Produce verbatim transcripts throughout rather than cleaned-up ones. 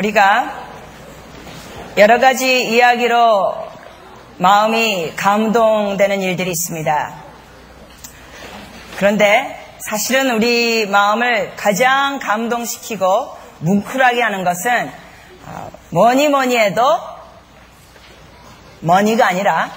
우리가 여러 가지 이야기로 마음이 감동되는 일들이 있습니다. 그런데 사실은 우리 마음을 가장 감동시키고 뭉클하게 하는 것은 뭐니 뭐니 해도 머니가 아니라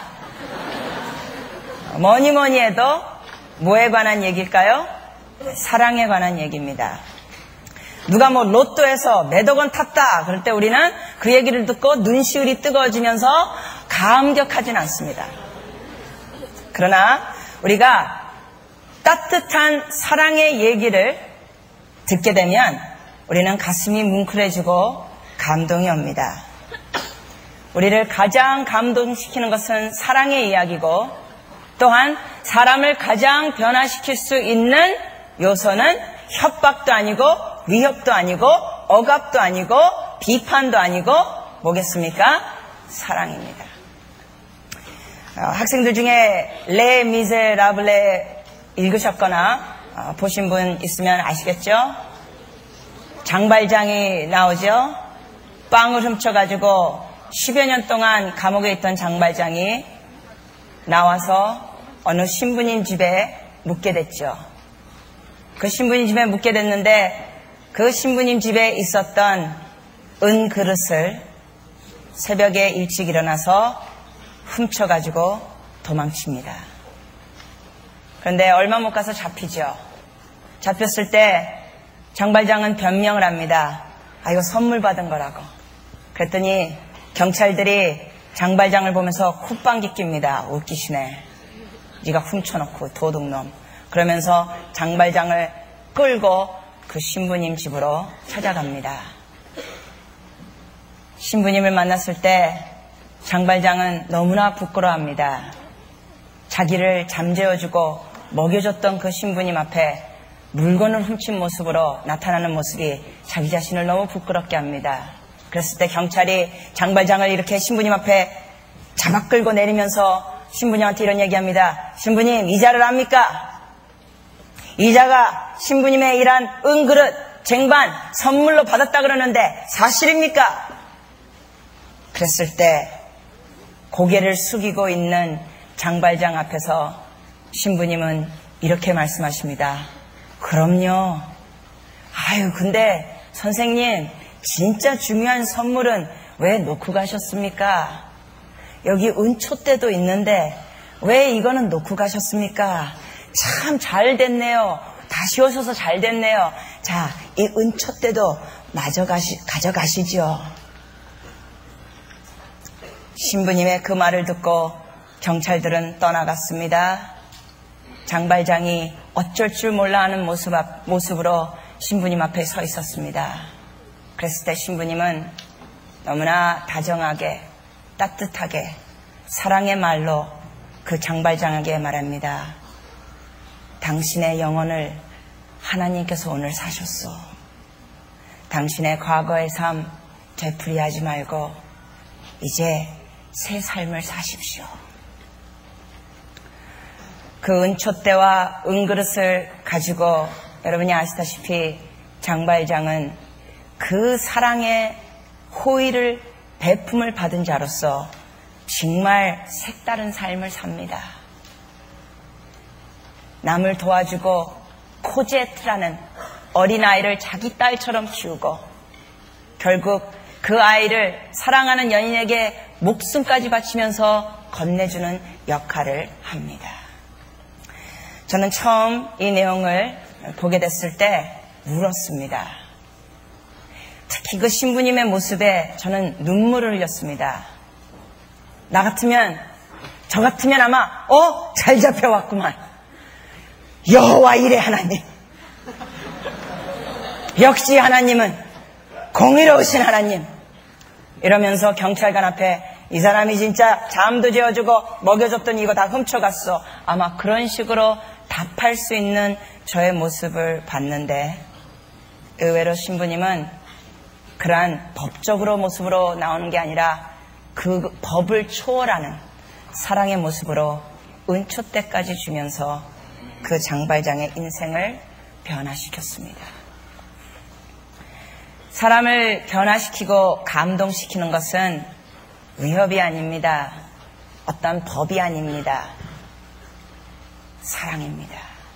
뭐니 뭐니 해도 뭐에 관한 얘기일까요? 사랑에 관한 얘기입니다. 누가 뭐 로또에서 몇억 원 탔다 그럴 때 우리는 그 얘기를 듣고 눈시울이 뜨거워지면서 감격하진 않습니다. 그러나 우리가 따뜻한 사랑의 얘기를 듣게 되면 우리는 가슴이 뭉클해지고 감동이 옵니다. 우리를 가장 감동시키는 것은 사랑의 이야기고, 또한 사람을 가장 변화시킬 수 있는 요소는 협박도 아니고 위협도 아니고 억압도 아니고 비판도 아니고 뭐겠습니까? 사랑입니다. 어, 학생들 중에 레 미제라블레 읽으셨거나 어, 보신 분 있으면 아시겠죠? 장발장이 나오죠. 빵을 훔쳐가지고 십여 년 동안 감옥에 있던 장발장이 나와서 어느 신부님 집에 묵게 됐죠. 그 신부님 집에 묵게 됐는데 그 신부님 집에 있었던 은 그릇을 새벽에 일찍 일어나서 훔쳐가지고 도망칩니다. 그런데 얼마 못 가서 잡히죠. 잡혔을 때 장발장은 변명을 합니다. 아, 이거 선물 받은 거라고. 그랬더니 경찰들이 장발장을 보면서 콧방귀 낍니다. 웃기시네. 네가 훔쳐놓고 도둑놈. 그러면서 장발장을 끌고 그 신부님 집으로 찾아갑니다. 신부님을 만났을 때 장발장은 너무나 부끄러워합니다. 자기를 잠재워주고 먹여줬던 그 신부님 앞에 물건을 훔친 모습으로 나타나는 모습이 자기 자신을 너무 부끄럽게 합니다. 그랬을 때 경찰이 장발장을 이렇게 신부님 앞에 잡아 끌고 내리면서 신부님한테 이런 얘기합니다. 신부님, 이자를 압니까? 이자가 신부님의 일한 은그릇, 쟁반, 선물로 받았다 그러는데 사실입니까? 그랬을 때 고개를 숙이고 있는 장발장 앞에서 신부님은 이렇게 말씀하십니다. 그럼요. 아유, 근데 선생님, 진짜 중요한 선물은 왜 놓고 가셨습니까? 여기 은촛대도 있는데 왜 이거는 놓고 가셨습니까? 참 잘 됐네요. 다시 오셔서 잘 됐네요. 자, 이 은촛대도 마저 가시, 가져가시죠. 신부님의 그 말을 듣고 경찰들은 떠나갔습니다. 장발장이 어쩔 줄 몰라 하는 모습 앞, 모습으로 신부님 앞에 서 있었습니다. 그랬을 때 신부님은 너무나 다정하게 따뜻하게 사랑의 말로 그 장발장에게 말합니다. 당신의 영혼을 하나님께서 오늘 사셨소. 당신의 과거의 삶 되풀이하지 말고 이제 새 삶을 사십시오. 그 은촛대와 은그릇을 가지고 여러분이 아시다시피 장발장은 그 사랑의 호의를 배품을 받은 자로서 정말 색다른 삶을 삽니다. 남을 도와주고 코제트라는 어린아이를 자기 딸처럼 키우고 결국 그 아이를 사랑하는 연인에게 목숨까지 바치면서 건네주는 역할을 합니다. 저는 처음 이 내용을 보게 됐을 때 울었습니다. 특히 그 신부님의 모습에 저는 눈물을 흘렸습니다. 나 같으면, 저 같으면 아마 어? 잘 잡혀왔구만. 여호와 이레 하나님. 역시 하나님은 공의로우신 하나님. 이러면서 경찰관 앞에 이 사람이 진짜 잠도 재워주고 먹여줬더니 이거 다 훔쳐갔어. 아마 그런 식으로 답할 수 있는 저의 모습을 봤는데 의외로 신부님은 그러한 법적으로 모습으로 나오는 게 아니라 그 법을 초월하는 사랑의 모습으로 은촛대까지 주면서 그 장발장의 인생을 변화시켰습니다. 사람을 변화시키고 감동시키는 것은 위협이 아닙니다. 어떤 법이 아닙니다. 사랑입니다.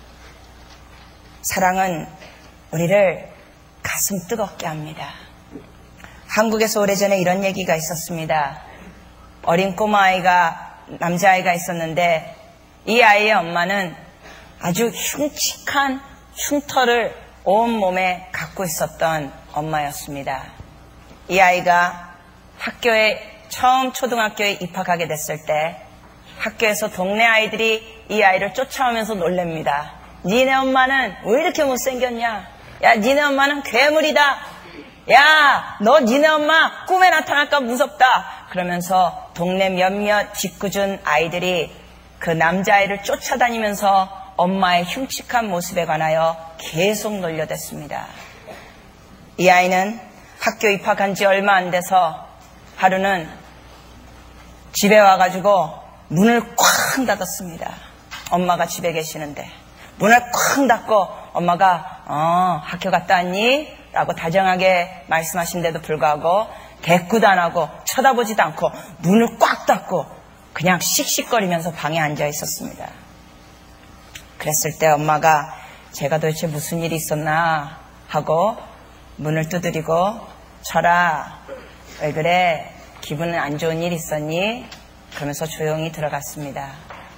사랑은 우리를 가슴 뜨겁게 합니다. 한국에서 오래전에 이런 얘기가 있었습니다. 어린 꼬마아이가, 남자아이가 있었는데 이 아이의 엄마는 아주 흉측한 흉터를 온몸에 갖고 있었던 엄마였습니다. 이 아이가 학교에 처음 초등학교에 입학하게 됐을 때 학교에서 동네 아이들이 이 아이를 쫓아오면서 놀랍니다. 니네 엄마는 왜 이렇게 못생겼냐? 야, 니네 엄마는 괴물이다. 야, 너 니네 엄마 꿈에 나타날까 무섭다. 그러면서 동네 몇몇 짓궂은 아이들이 그 남자아이를 쫓아다니면서 엄마의 흉측한 모습에 관하여 계속 놀려댔습니다. 이 아이는 학교 입학한 지 얼마 안 돼서 하루는 집에 와가지고 문을 쾅 닫았습니다. 엄마가 집에 계시는데 문을 쾅 닫고 엄마가 어 학교 갔다 왔니? 라고 다정하게 말씀하신데도 불구하고 대꾸도 안 하고 쳐다보지도 않고 문을 꽉 닫고 그냥 씩씩거리면서 방에 앉아 있었습니다. 그랬을 때 엄마가 제가 도대체 무슨 일이 있었나 하고 문을 두드리고 철아 왜 그래? 기분은 안 좋은 일 있었니? 그러면서 조용히 들어갔습니다.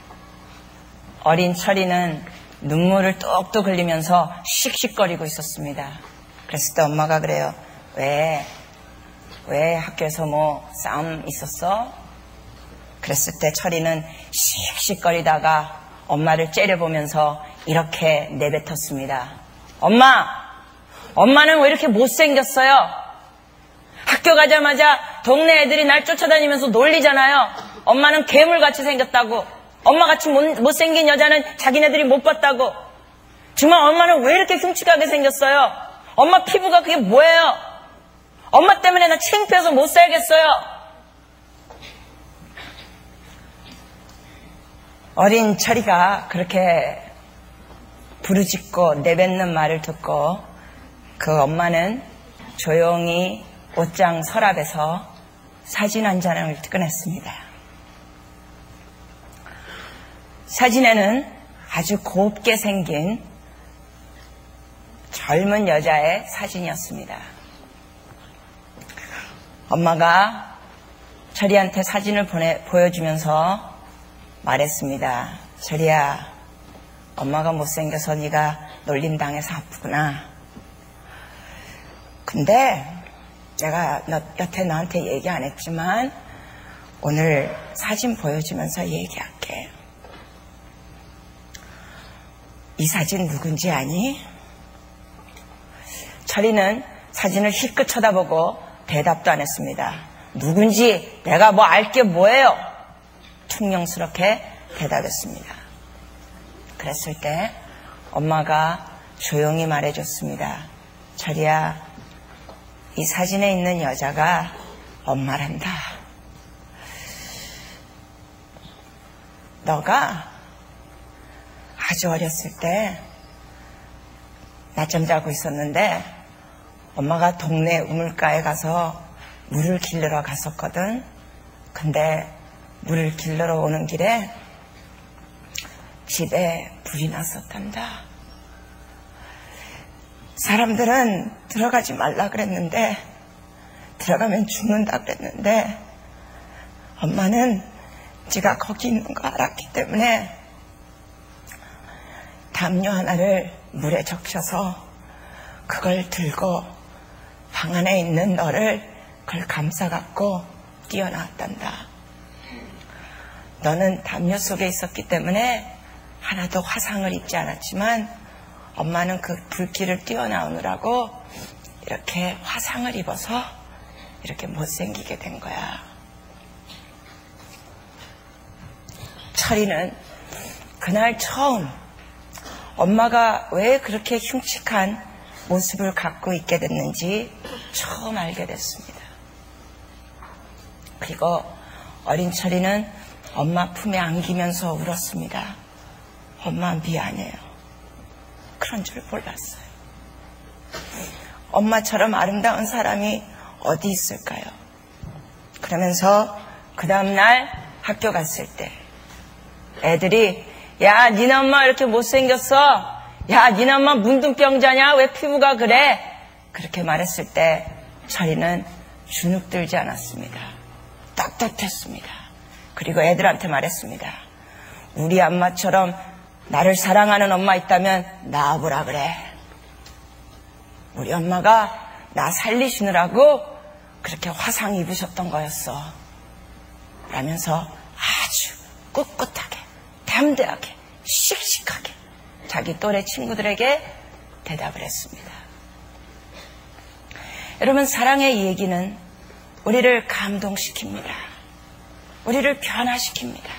어린 철이는 눈물을 뚝뚝 흘리면서 씩씩거리고 있었습니다. 그랬을 때 엄마가 그래요. 왜? 왜 학교에서 뭐 싸움 있었어? 그랬을 때 철이는 씩씩거리다가 엄마를 째려보면서 이렇게 내뱉었습니다. 엄마! 엄마는 왜 이렇게 못생겼어요? 학교 가자마자 동네 애들이 날 쫓아다니면서 놀리잖아요. 엄마는 괴물같이 생겼다고. 엄마같이 못, 못생긴 여자는 자기네들이 못 봤다고. 정말 엄마는 왜 이렇게 흉측하게 생겼어요? 엄마 피부가 그게 뭐예요? 엄마 때문에 나 창피해서 못 살겠어요. 어린 철이가 그렇게 부르짖고 내뱉는 말을 듣고 그 엄마는 조용히 옷장 서랍에서 사진 한 장을 꺼냈습니다. 사진에는 아주 곱게 생긴 젊은 여자의 사진이었습니다. 엄마가 철이한테 사진을 보내, 보여주면서 말했습니다. 철이야, 엄마가 못생겨서 네가 놀림당해서 아프구나. 근데 내가 너, 여태 너한테 얘기 안 했지만 오늘 사진 보여주면서 얘기할게. 이 사진 누군지 아니? 철이는 사진을 힐끗 쳐다보고 대답도 안 했습니다. 누군지 내가 뭐 알게 뭐예요? 퉁명스럽게 대답했습니다. 그랬을 때 엄마가 조용히 말해줬습니다. 철이야, 이 사진에 있는 여자가 엄마란다. 너가 아주 어렸을 때 낮잠 자고 있었는데 엄마가 동네 우물가에 가서 물을 길르러 갔었거든. 근데 물을 길러러 오는 길에 집에 불이 났었단다. 사람들은 들어가지 말라 그랬는데 들어가면 죽는다 그랬는데 엄마는 지가 거기 있는 거 알았기 때문에 담요 하나를 물에 적셔서 그걸 들고 방 안에 있는 너를 그걸 감싸갖고 뛰어나왔단다. 너는 담요 속에 있었기 때문에 하나도 화상을 입지 않았지만 엄마는 그 불길을 뛰어나오느라고 이렇게 화상을 입어서 이렇게 못생기게 된 거야. 철이는 그날 처음 엄마가 왜 그렇게 흉측한 모습을 갖고 있게 됐는지 처음 알게 됐습니다. 그리고 어린 철이는 엄마 품에 안기면서 울었습니다. 엄마 미안해요. 그런 줄 몰랐어요. 엄마처럼 아름다운 사람이 어디 있을까요? 그러면서 그 다음날 학교 갔을 때 애들이 야, 니네 엄마 이렇게 못생겼어? 야, 니네 엄마 문둥병자냐? 왜 피부가 그래? 그렇게 말했을 때 철이는 주눅들지 않았습니다. 떳떳했습니다. 그리고 애들한테 말했습니다. 우리 엄마처럼 나를 사랑하는 엄마 있다면 나와보라 그래. 우리 엄마가 나 살리시느라고 그렇게 화상 입으셨던 거였어. 라면서 아주 꿋꿋하게, 담대하게, 씩씩하게 자기 또래 친구들에게 대답을 했습니다. 여러분, 사랑의 이 얘기는 우리를 감동시킵니다. 우리를 변화시킵니다.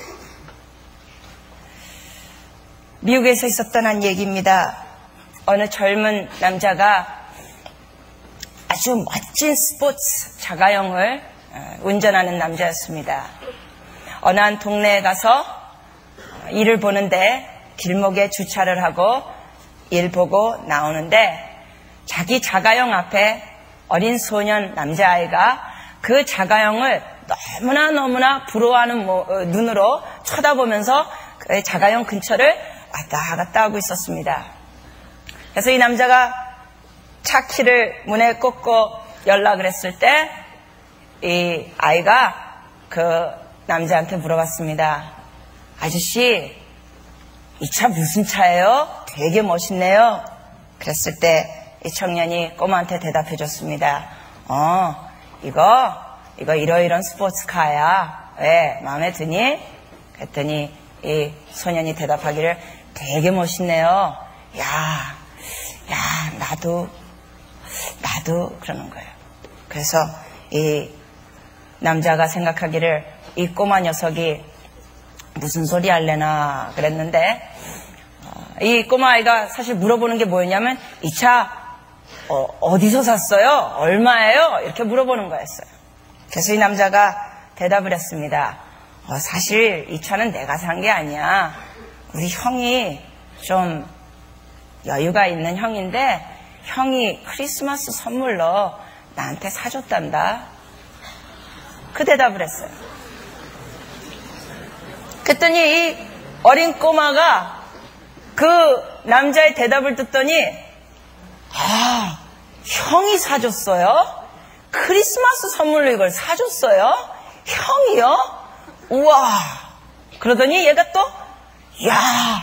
미국에서 있었던 한 얘기입니다. 어느 젊은 남자가 아주 멋진 스포츠 자가용을 운전하는 남자였습니다. 어느 한 동네에 가서 일을 보는데 길목에 주차를 하고 일 보고 나오는데 자기 자가용 앞에 어린 소년 남자아이가 그 자가용을 너무나 너무나 부러워하는 눈으로 쳐다보면서 그 자가용 근처를 왔다 갔다 하고 있었습니다. 그래서 이 남자가 차 키를 문에 꽂고 연락을 했을 때 이 아이가 그 남자한테 물어봤습니다. 아저씨, 이 차 무슨 차예요? 되게 멋있네요. 그랬을 때 이 청년이 꼬마한테 대답해 줬습니다. 어, 이거, 이거 이러이런 스포츠카야. 왜, 마음에 드니? 그랬더니 이 소년이 대답하기를 되게 멋있네요. 야, 야, 나도, 나도 그러는 거예요. 그래서 이 남자가 생각하기를 이 꼬마 녀석이 무슨 소리 할래나 그랬는데 이 꼬마아이가 사실 물어보는 게 뭐였냐면 이 차 어, 어디서 샀어요? 얼마예요? 이렇게 물어보는 거였어요. 그래서 이 남자가 대답을 했습니다. 어, 사실 이 차는 내가 산 게 아니야. 우리 형이 좀 여유가 있는 형인데 형이 크리스마스 선물로 나한테 사줬단다. 그 대답을 했어요. 그랬더니 이 어린 꼬마가 그 남자의 대답을 듣더니 아, 형이 사줬어요? 크리스마스 선물로 이걸 사줬어요? 형이요? 우와. 그러더니 얘가 또 야,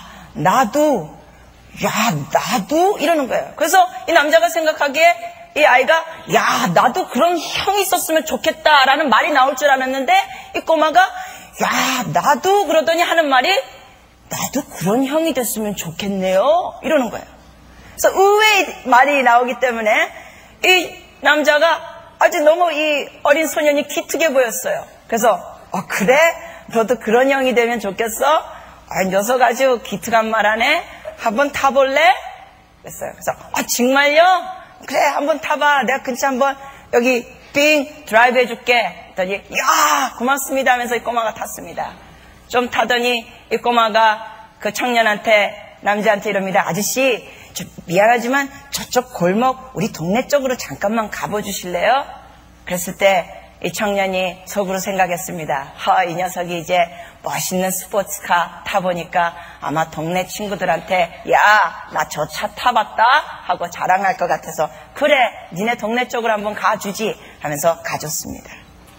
나도 야, 나도 이러는 거예요. 그래서 이 남자가 생각하기에 이 아이가 야, 나도 그런 형이 있었으면 좋겠다라는 말이 나올 줄 알았는데 이 꼬마가 야, 나도 그러더니 하는 말이 나도 그런 형이 됐으면 좋겠네요. 이러는 거예요. 그래서 의외의 말이 나오기 때문에 이 남자가 아주 너무 이 어린 소년이 기특해 보였어요. 그래서 어, 그래? 너도 그런 형이 되면 좋겠어? 아, 녀석 아주 기특한 말 하네. 한번 타볼래? 그랬어요. 그래서 아, 정말요? 그래, 한번 타봐. 내가 근처 한번 여기 빙 드라이브 해줄게. 그랬더니 야, 고맙습니다 하면서 이 꼬마가 탔습니다. 좀 타더니 이 꼬마가 그 청년한테 남자한테 이럽니다. 아저씨, 저 미안하지만 저쪽 골목 우리 동네 쪽으로 잠깐만 가봐 주실래요? 그랬을 때 이 청년이 속으로 생각했습니다. 하, 이 녀석이 이제 멋있는 스포츠카 타보니까 아마 동네 친구들한테 야, 나 저 차 타봤다 하고 자랑할 것 같아서 그래, 니네 동네 쪽으로 한번 가주지 하면서 가줬습니다.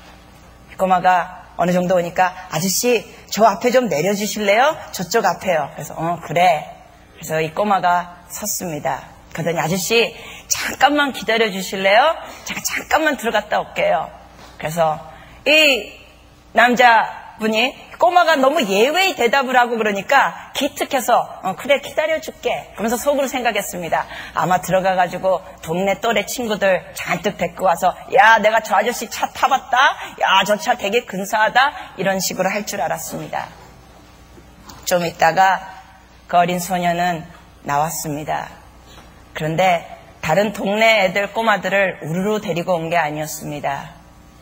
꼬마가 어느 정도 오니까 아저씨, 저 앞에 좀 내려주실래요? 저쪽 앞에요. 그래서 어, 그래. 그래서 이 꼬마가 섰습니다. 그러더니 아저씨, 잠깐만 기다려 주실래요? 제가 잠깐만 들어갔다 올게요. 그래서 이 남자분이 꼬마가 너무 예외의 대답을 하고 그러니까 기특해서 어, 그래, 기다려줄게. 그러면서 속으로 생각했습니다. 아마 들어가가지고 동네 또래 친구들 잔뜩 데리고 와서 야, 내가 저 아저씨 차 타봤다. 야, 저 차 되게 근사하다. 이런 식으로 할 줄 알았습니다. 좀 있다가 그 어린 소년은 나왔습니다. 그런데 다른 동네 애들 꼬마들을 우르르 데리고 온 게 아니었습니다.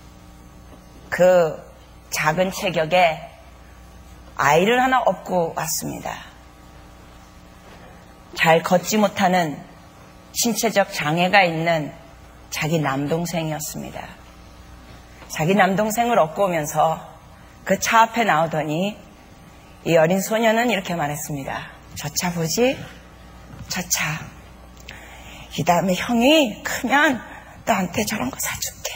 그 작은 체격에 아이를 하나 업고 왔습니다. 잘 걷지 못하는 신체적 장애가 있는 자기 남동생이었습니다. 자기 남동생을 업고 오면서 그 차 앞에 나오더니 이 어린 소녀는 이렇게 말했습니다. 저 차 보지? 저 차. 이 다음에 형이 크면 너한테 저런 거 사줄게.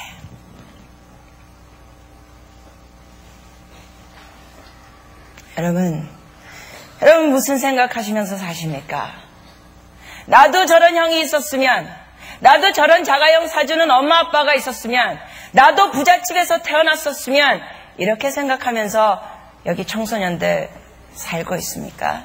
여러분, 여러분 무슨 생각하시면서 사십니까? 나도 저런 형이 있었으면, 나도 저런 자가용 사주는 엄마 아빠가 있었으면, 나도 부잣집에서 태어났었으면 이렇게 생각하면서 여기 청소년들 살고 있습니까?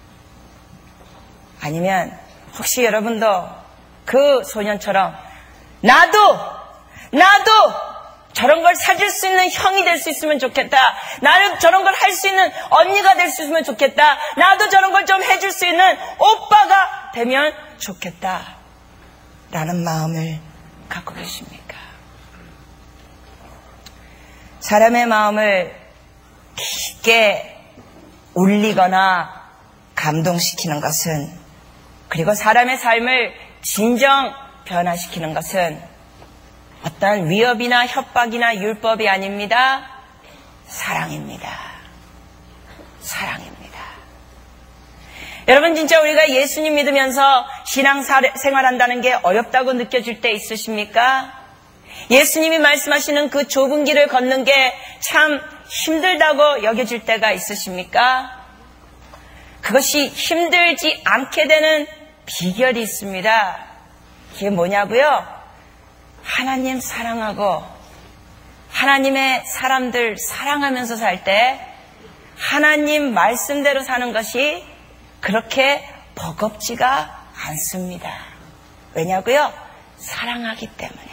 아니면 혹시 여러분도 그 소년처럼 나도 나도 저런 걸 사줄 수 있는 형이 될 수 있으면 좋겠다. 나는 저런 걸 할 수 있는 언니가 될 수 있으면 좋겠다. 나도 저런 걸 좀 해줄 수 있는 오빠가 되면 좋겠다. 라는 마음을 갖고 계십니까? 사람의 마음을 깊게 울리거나 감동시키는 것은, 그리고 사람의 삶을 진정 변화시키는 것은 어떤 위협이나 협박이나 율법이 아닙니다. 사랑입니다. 사랑입니다. 여러분, 진짜 우리가 예수님 믿으면서 신앙생활한다는 게 어렵다고 느껴질 때 있으십니까? 예수님이 말씀하시는 그 좁은 길을 걷는 게 참 힘들다고 여겨질 때가 있으십니까? 그것이 힘들지 않게 되는 비결이 있습니다. 그게 뭐냐고요? 하나님 사랑하고 하나님의 사람들 사랑하면서 살 때 하나님 말씀대로 사는 것이 그렇게 버겁지가 않습니다. 왜냐고요? 사랑하기 때문에.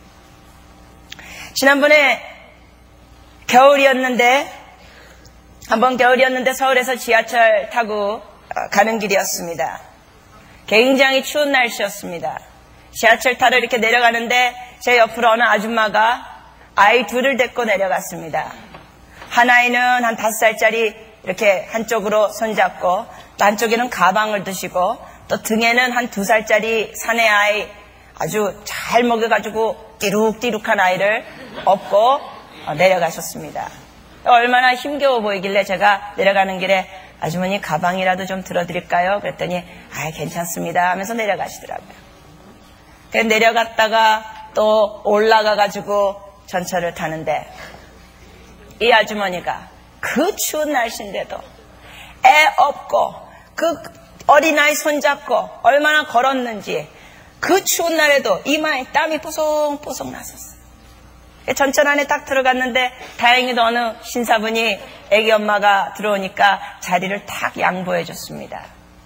지난번에 겨울이었는데, 한번 겨울이었는데 서울에서 지하철 타고 가는 길이었습니다. 굉장히 추운 날씨였습니다. 지하철 타러 이렇게 내려가는데 제 옆으로 어느 아줌마가 아이 둘을 데리고 내려갔습니다. 한 아이는 한 다섯 살짜리 이렇게 한쪽으로 손잡고, 또 한쪽에는 가방을 드시고, 또 등에는 한 두 살짜리 사내 아이, 아주 잘 먹여가지고 띠룩띠룩한 아이를 업고 내려가셨습니다. 얼마나 힘겨워 보이길래 제가 내려가는 길에 아주머니 가방이라도 좀 들어드릴까요? 그랬더니 아 괜찮습니다 하면서 내려가시더라고요. 그래서 내려갔다가 또 올라가가지고 전철을 타는데 이 아주머니가 그 추운 날씨인데도 애 업고 그 어린아이 손잡고 얼마나 걸었는지 그 추운 날에도 이마에 땀이 뽀송뽀송 났었어요. 전철 안에 딱 들어갔는데 다행히도 어느 신사분이 애기 엄마가 들어오니까 자리를 탁 양보해 줬습니다.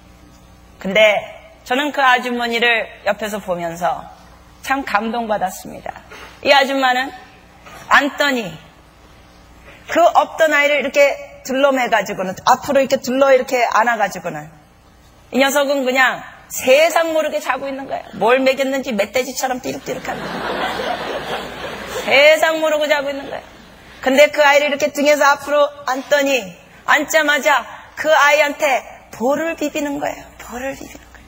근데 저는 그 아주머니를 옆에서 보면서 참 감동받았습니다. 이 아줌마는 앉더니 그 없던 아이를 이렇게 둘러매가지고는, 앞으로 이렇게 둘러 이렇게 안아가지고는 이 녀석은 그냥 세상 모르게 자고 있는 거예요. 뭘 먹였는지 멧돼지처럼 띠룩띠룩하는 거예요. 세상 모르고 자고 있는 거예요. 근데 그 아이를 이렇게 등에서 앞으로 앉더니 앉자마자 그 아이한테 볼을 비비는 거예요. 볼을 비비는 거예요.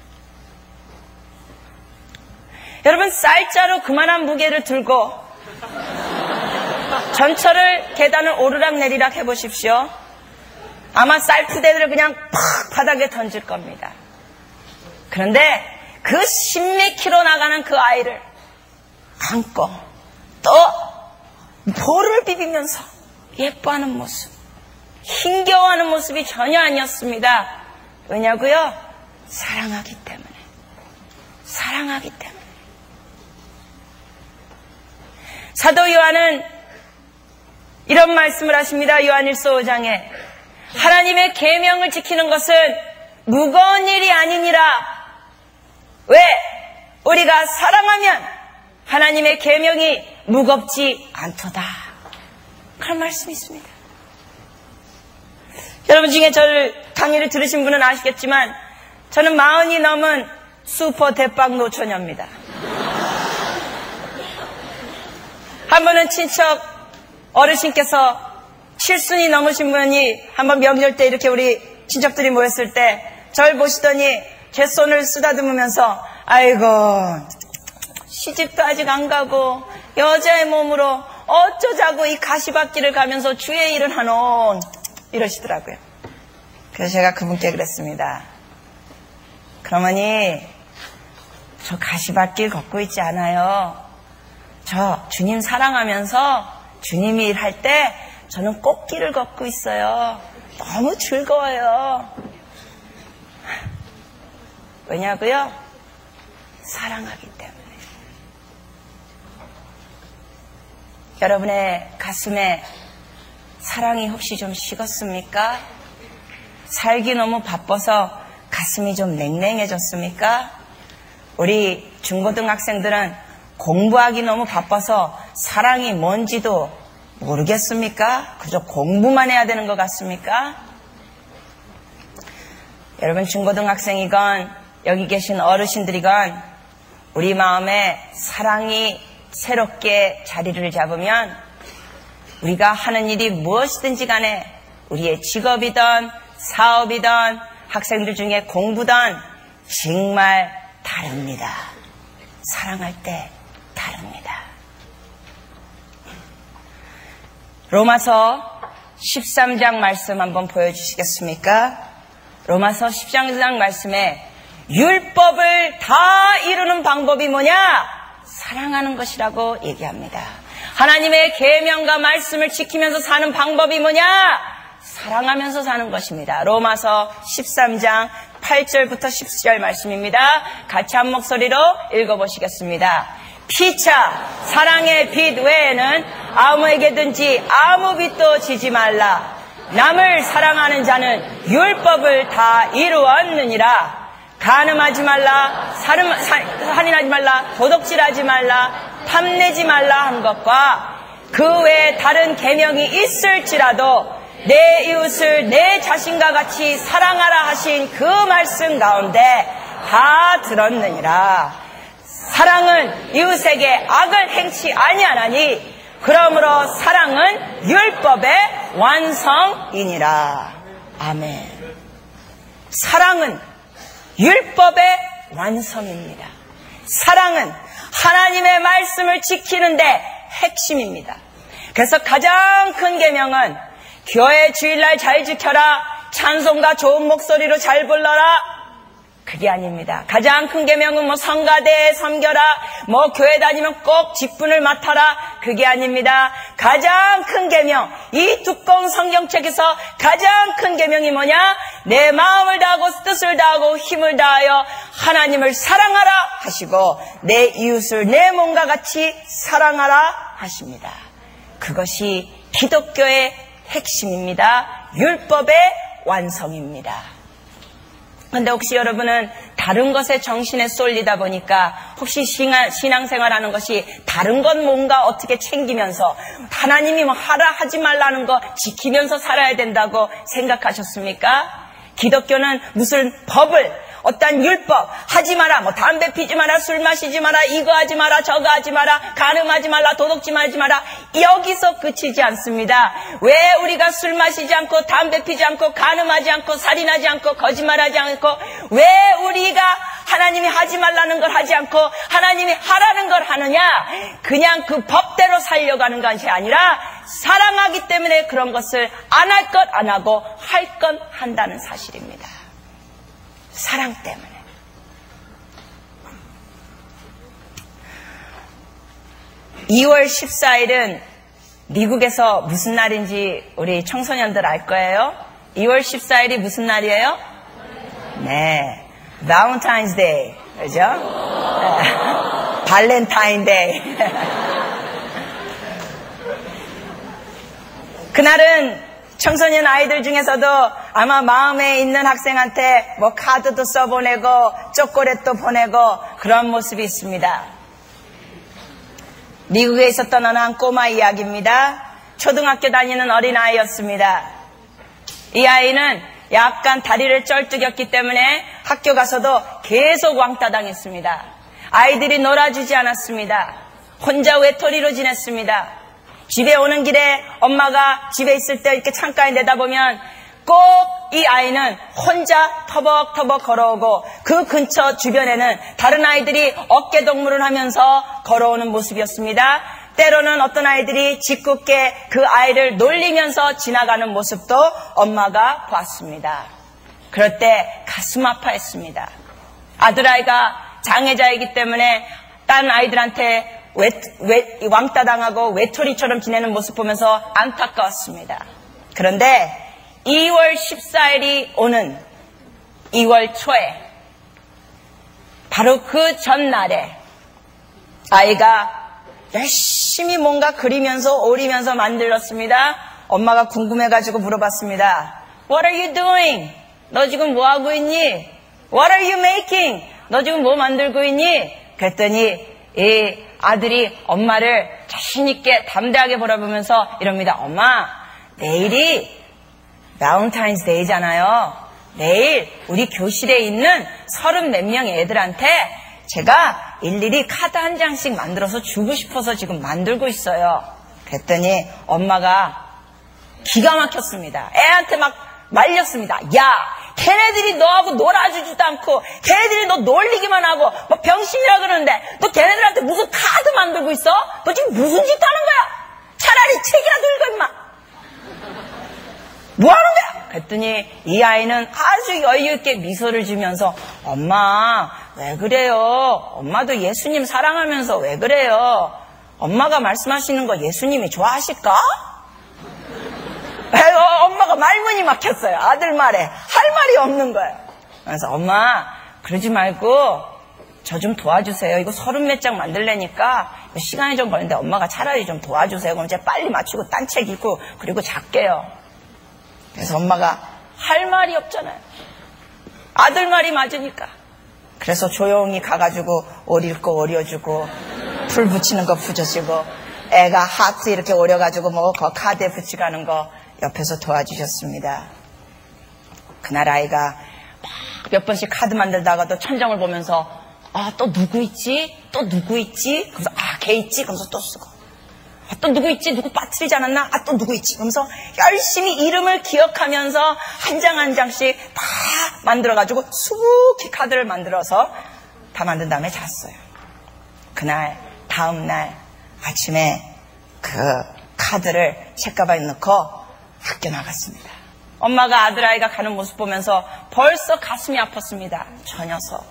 여러분, 쌀자루 그만한 무게를 들고 전철을 계단을 오르락 내리락 해보십시오. 아마 쌀푸대를 그냥 팍 바닥에 던질 겁니다. 그런데 그 십몇 킬로 나가는 그 아이를 안고 또 볼을 비비면서 예뻐하는 모습, 힘겨워하는 모습이 전혀 아니었습니다. 왜냐고요? 사랑하기 때문에. 사랑하기 때문에. 사도 요한은 이런 말씀을 하십니다. 요한일서 오 장에 하나님의 계명을 지키는 것은 무거운 일이 아니니라. 왜? 우리가 사랑하면 하나님의 계명이 무겁지 않도다. 그런 말씀이 있습니다. 여러분 중에 저를 강의를 들으신 분은 아시겠지만 저는 마흔이 넘은 슈퍼 대빵 노처녀입니다. 한 번은 친척 어르신께서 칠순이 넘으신 분이 한번 명절 때 이렇게 우리 친척들이 모였을 때 절 보시더니 제 손을 쓰다듬으면서 아이고, 시집도 아직 안 가고 여자의 몸으로 어쩌자고 이 가시밭길을 가면서 주의 일을 하노, 이러시더라고요. 그래서 제가 그분께 그랬습니다. 그러머니, 저 가시밭길 걷고 있지 않아요. 저 주님 사랑하면서 주님이 일할 때 저는 꽃길을 걷고 있어요. 너무 즐거워요. 왜냐고요? 사랑하기 때문에. 여러분의 가슴에 사랑이 혹시 좀 식었습니까? 살기 너무 바빠서 가슴이 좀 냉랭해졌습니까? 우리 중고등학생들은 공부하기 너무 바빠서 사랑이 뭔지도 모르겠습니까? 그저 공부만 해야 되는 것 같습니까? 여러분, 중고등학생이건 여기 계신 어르신들이건 우리 마음에 사랑이 새롭게 자리를 잡으면 우리가 하는 일이 무엇이든지 간에 우리의 직업이든 사업이든 학생들 중에 공부든 정말 다릅니다. 사랑할 때 다릅니다. 로마서 십삼 장 말씀 한번 보여주시겠습니까? 로마서 십삼 장 말씀에 율법을 다 이루는 방법이 뭐냐? 사랑하는 것이라고 얘기합니다. 하나님의 계명과 말씀을 지키면서 사는 방법이 뭐냐? 사랑하면서 사는 것입니다. 로마서 십삼 장 팔 절부터 십사 절 말씀입니다. 같이 한 목소리로 읽어보시겠습니다. 피차 사랑의 빛 외에는 아무에게든지 아무 빛도 지지 말라. 남을 사랑하는 자는 율법을 다 이루었느니라. 간음하지 말라, 살인, 살인하지 말라, 도둑질하지 말라, 탐내지 말라 한 것과 그 외에 다른 계명이 있을지라도 내 이웃을 내 자신과 같이 사랑하라 하신 그 말씀 가운데 다 들었느니라. 사랑은 이웃에게 악을 행치 아니하나니 그러므로 사랑은 율법의 완성이니라. 아멘. 사랑은 율법의 완성입니다. 사랑은 하나님의 말씀을 지키는데 핵심입니다. 그래서 가장 큰 계명은 교회 주일날 잘 지켜라, 찬송가 좋은 목소리로 잘 불러라, 그게 아닙니다. 가장 큰 계명은 뭐 성가대에 섬겨라, 뭐 교회 다니면 꼭 직분을 맡아라, 그게 아닙니다. 가장 큰 계명, 이 두꺼운 성경책에서 가장 큰 계명이 뭐냐? 내 마음을 다하고 뜻을 다하고 힘을 다하여 하나님을 사랑하라 하시고 내 이웃을 내 몸과 같이 사랑하라 하십니다. 그것이 기독교의 핵심입니다. 율법의 완성입니다. 그런데 혹시 여러분은 다른 것에 정신에 쏠리다 보니까 혹시 신앙생활하는 것이 다른 건 뭔가 어떻게 챙기면서 하나님이 뭐 하라 하지 말라는 거 지키면서 살아야 된다고 생각하셨습니까? 기독교는 무슨 법을, 어떤 율법, 하지 마라, 뭐 담배 피지 마라, 술 마시지 마라, 이거 하지 마라, 저거 하지 마라, 간음하지 마라, 도둑질하지 마라, 여기서 그치지 않습니다. 왜 우리가 술 마시지 않고 담배 피지 않고 간음하지 않고 살인하지 않고 거짓말하지 않고 왜 우리가 하나님이 하지 말라는 걸 하지 않고 하나님이 하라는 걸 하느냐? 그냥 그 법대로 살려고 하는 것이 아니라 사랑하기 때문에 그런 것을 안 할 것 안 하고 할 것 한다는 사실입니다. 사랑 때문에. 이월 십사일은 미국에서 무슨 날인지 우리 청소년들 알 거예요. 이월 십사일이 무슨 날이에요? 네, 발렌타인스 데이, 그죠? 발렌타인 데이. 그날은 청소년 아이들 중에서도 아마 마음에 있는 학생한테 뭐 카드도 써보내고 초콜릿도 보내고 그런 모습이 있습니다. 미국에 있었던 어느 한 꼬마 이야기입니다. 초등학교 다니는 어린아이였습니다. 이 아이는 약간 다리를 쩔뚝였기 때문에 학교 가서도 계속 왕따 당했습니다. 아이들이 놀아주지 않았습니다. 혼자 외톨이로 지냈습니다. 집에 오는 길에 엄마가 집에 있을 때 이렇게 창가에 내다보면 꼭 이 아이는 혼자 터벅터벅 걸어오고 그 근처 주변에는 다른 아이들이 어깨동무를 하면서 걸어오는 모습이었습니다. 때로는 어떤 아이들이 짓궂게 그 아이를 놀리면서 지나가는 모습도 엄마가 봤습니다. 그럴 때 가슴 아파했습니다. 아들아이가 장애자이기 때문에 딴 아이들한테 외, 외, 왕따 당하고 외톨이처럼 지내는 모습 보면서 안타까웠습니다. 그런데 이월 십사일이 오는 이월 초에 바로 그 전날에 아이가 열심히 뭔가 그리면서 오리면서 만들었습니다. 엄마가 궁금해가지고 물어봤습니다. What are you doing? 너 지금 뭐 하고 있니? What are you making? 너 지금 뭐 만들고 있니? 그랬더니 이 아들이 엄마를 자신 있게 담대하게 바라보면서 이럽니다. 엄마, 내일이 발렌타인스 데이잖아요. 내일 우리 교실에 있는 서른 몇 명의 애들한테 제가 일일이 카드 한 장씩 만들어서 주고 싶어서 지금 만들고 있어요. 그랬더니 엄마가 기가 막혔습니다. 애한테 막 말렸습니다. 야, 걔네들이 너하고 놀아주지도 않고 걔네들이 너 놀리기만 하고 뭐 병신이라 그러는데 너 걔네들한테 무슨 카드 만들고 있어? 너 지금 무슨 짓 하는 거야? 차라리 책이라도 읽어 임마. 뭐 하는 거야? 그랬더니 이 아이는 아주 여유있게 미소를 지면서 엄마 왜 그래요? 엄마도 예수님 사랑하면서 왜 그래요? 엄마가 말씀하시는 거 예수님이 좋아하실까? 에휴, 엄마가 말문이 막혔어요. 아들 말에 할 말이 없는 거예요. 그래서 엄마 그러지 말고 저 좀 도와주세요. 이거 서른 몇 장 만들려니까 시간이 좀 걸리는데 엄마가 차라리 좀 도와주세요. 그럼 제가 빨리 맞추고 딴 책 읽고 그리고 잘게요. 그래서 엄마가 할 말이 없잖아요. 아들 말이 맞으니까. 그래서 조용히 가가지고 옷 읽고 오려주고 풀 붙이는 거 붙여주고 애가 하트 이렇게 오려가지고 뭐 그 카드에 붙이가는 거 옆에서 도와주셨습니다. 그날 아이가 막 몇 번씩 카드 만들다가도 천장을 보면서 아, 또 누구 있지? 또 누구 있지? 그래서 아, 걔 있지? 그러면서 또 쓰고 아, 또 누구 있지? 누구 빠뜨리지 않았나? 아, 또 누구 있지? 그러면서 열심히 이름을 기억하면서 한 장 한 장씩 다 만들어가지고 수북히 카드를 만들어서 다 만든 다음에 잤어요. 그날 다음 날 아침에 그 카드를 책가방에 넣고 학교 나갔습니다. 엄마가 아들아이가 가는 모습 보면서 벌써 가슴이 아팠습니다. 저 녀석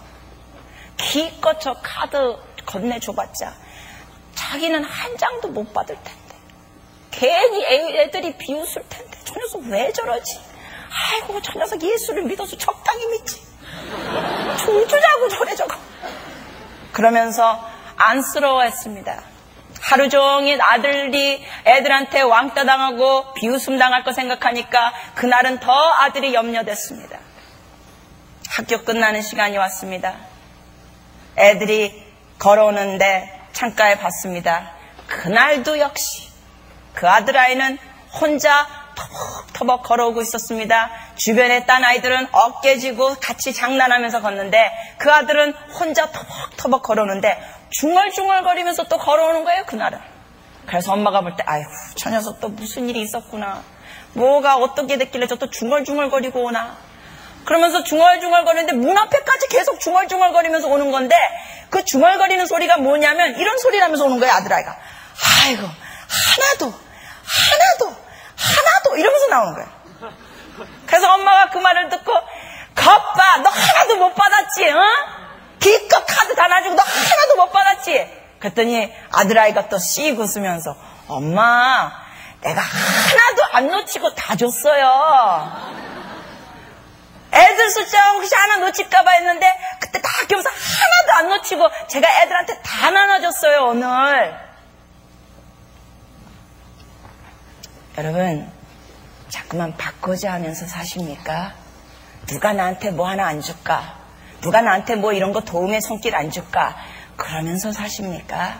기껏 저 카드 건네줘봤자 자기는 한 장도 못 받을 텐데 괜히 애들이 비웃을 텐데 저 녀석 왜 저러지? 아이고 저 녀석 예수를 믿어서 적당히 믿지 줄주자고 저래 저거 그러면서 안쓰러워했습니다. 하루 종일 아들이 애들한테 왕따 당하고 비웃음 당할 거 생각하니까 그날은 더 아들이 염려됐습니다. 학교 끝나는 시간이 왔습니다. 애들이 걸어오는데 창가에 봤습니다. 그날도 역시 그 아들아이는 혼자 터벅터벅 걸어오고 있었습니다. 주변에 딴 아이들은 어깨 쥐고 같이 장난하면서 걷는데 그 아들은 혼자 터벅터벅 걸어오는데 중얼중얼거리면서 또 걸어오는 거예요, 그날은. 그래서 엄마가 볼 때 아이고 저 녀석 또 무슨 일이 있었구나. 뭐가 어떻게 됐길래 저 또 중얼중얼거리고 오나. 그러면서 중얼중얼거리는데 문 앞에까지 계속 중얼중얼거리면서 오는 건데 그 중얼거리는 소리가 뭐냐면 이런 소리 나면서 오는 거예요, 아들아이가. 아이고 하나도 하나도 하나도 이러면서 나오는 거예요. 그래서 엄마가 그 말을 듣고 겁봐 너 하나도 못 받았지? 어? 기껏 카드 다 놔주고 너 하나도 못 받았지? 그랬더니 아들아이가 또 씩 웃으면서 엄마 내가 하나도 안 놓치고 다 줬어요. 애들 숫자 혹시 하나 놓칠까봐 했는데 그때 다 학교에서 하나도 안 놓치고 제가 애들한테 다 나눠줬어요 오늘. 여러분 자꾸만 받고자 하면서 사십니까? 누가 나한테 뭐 하나 안 줄까? 누가 나한테 뭐 이런 거 도움의 손길 안 줄까? 그러면서 사십니까?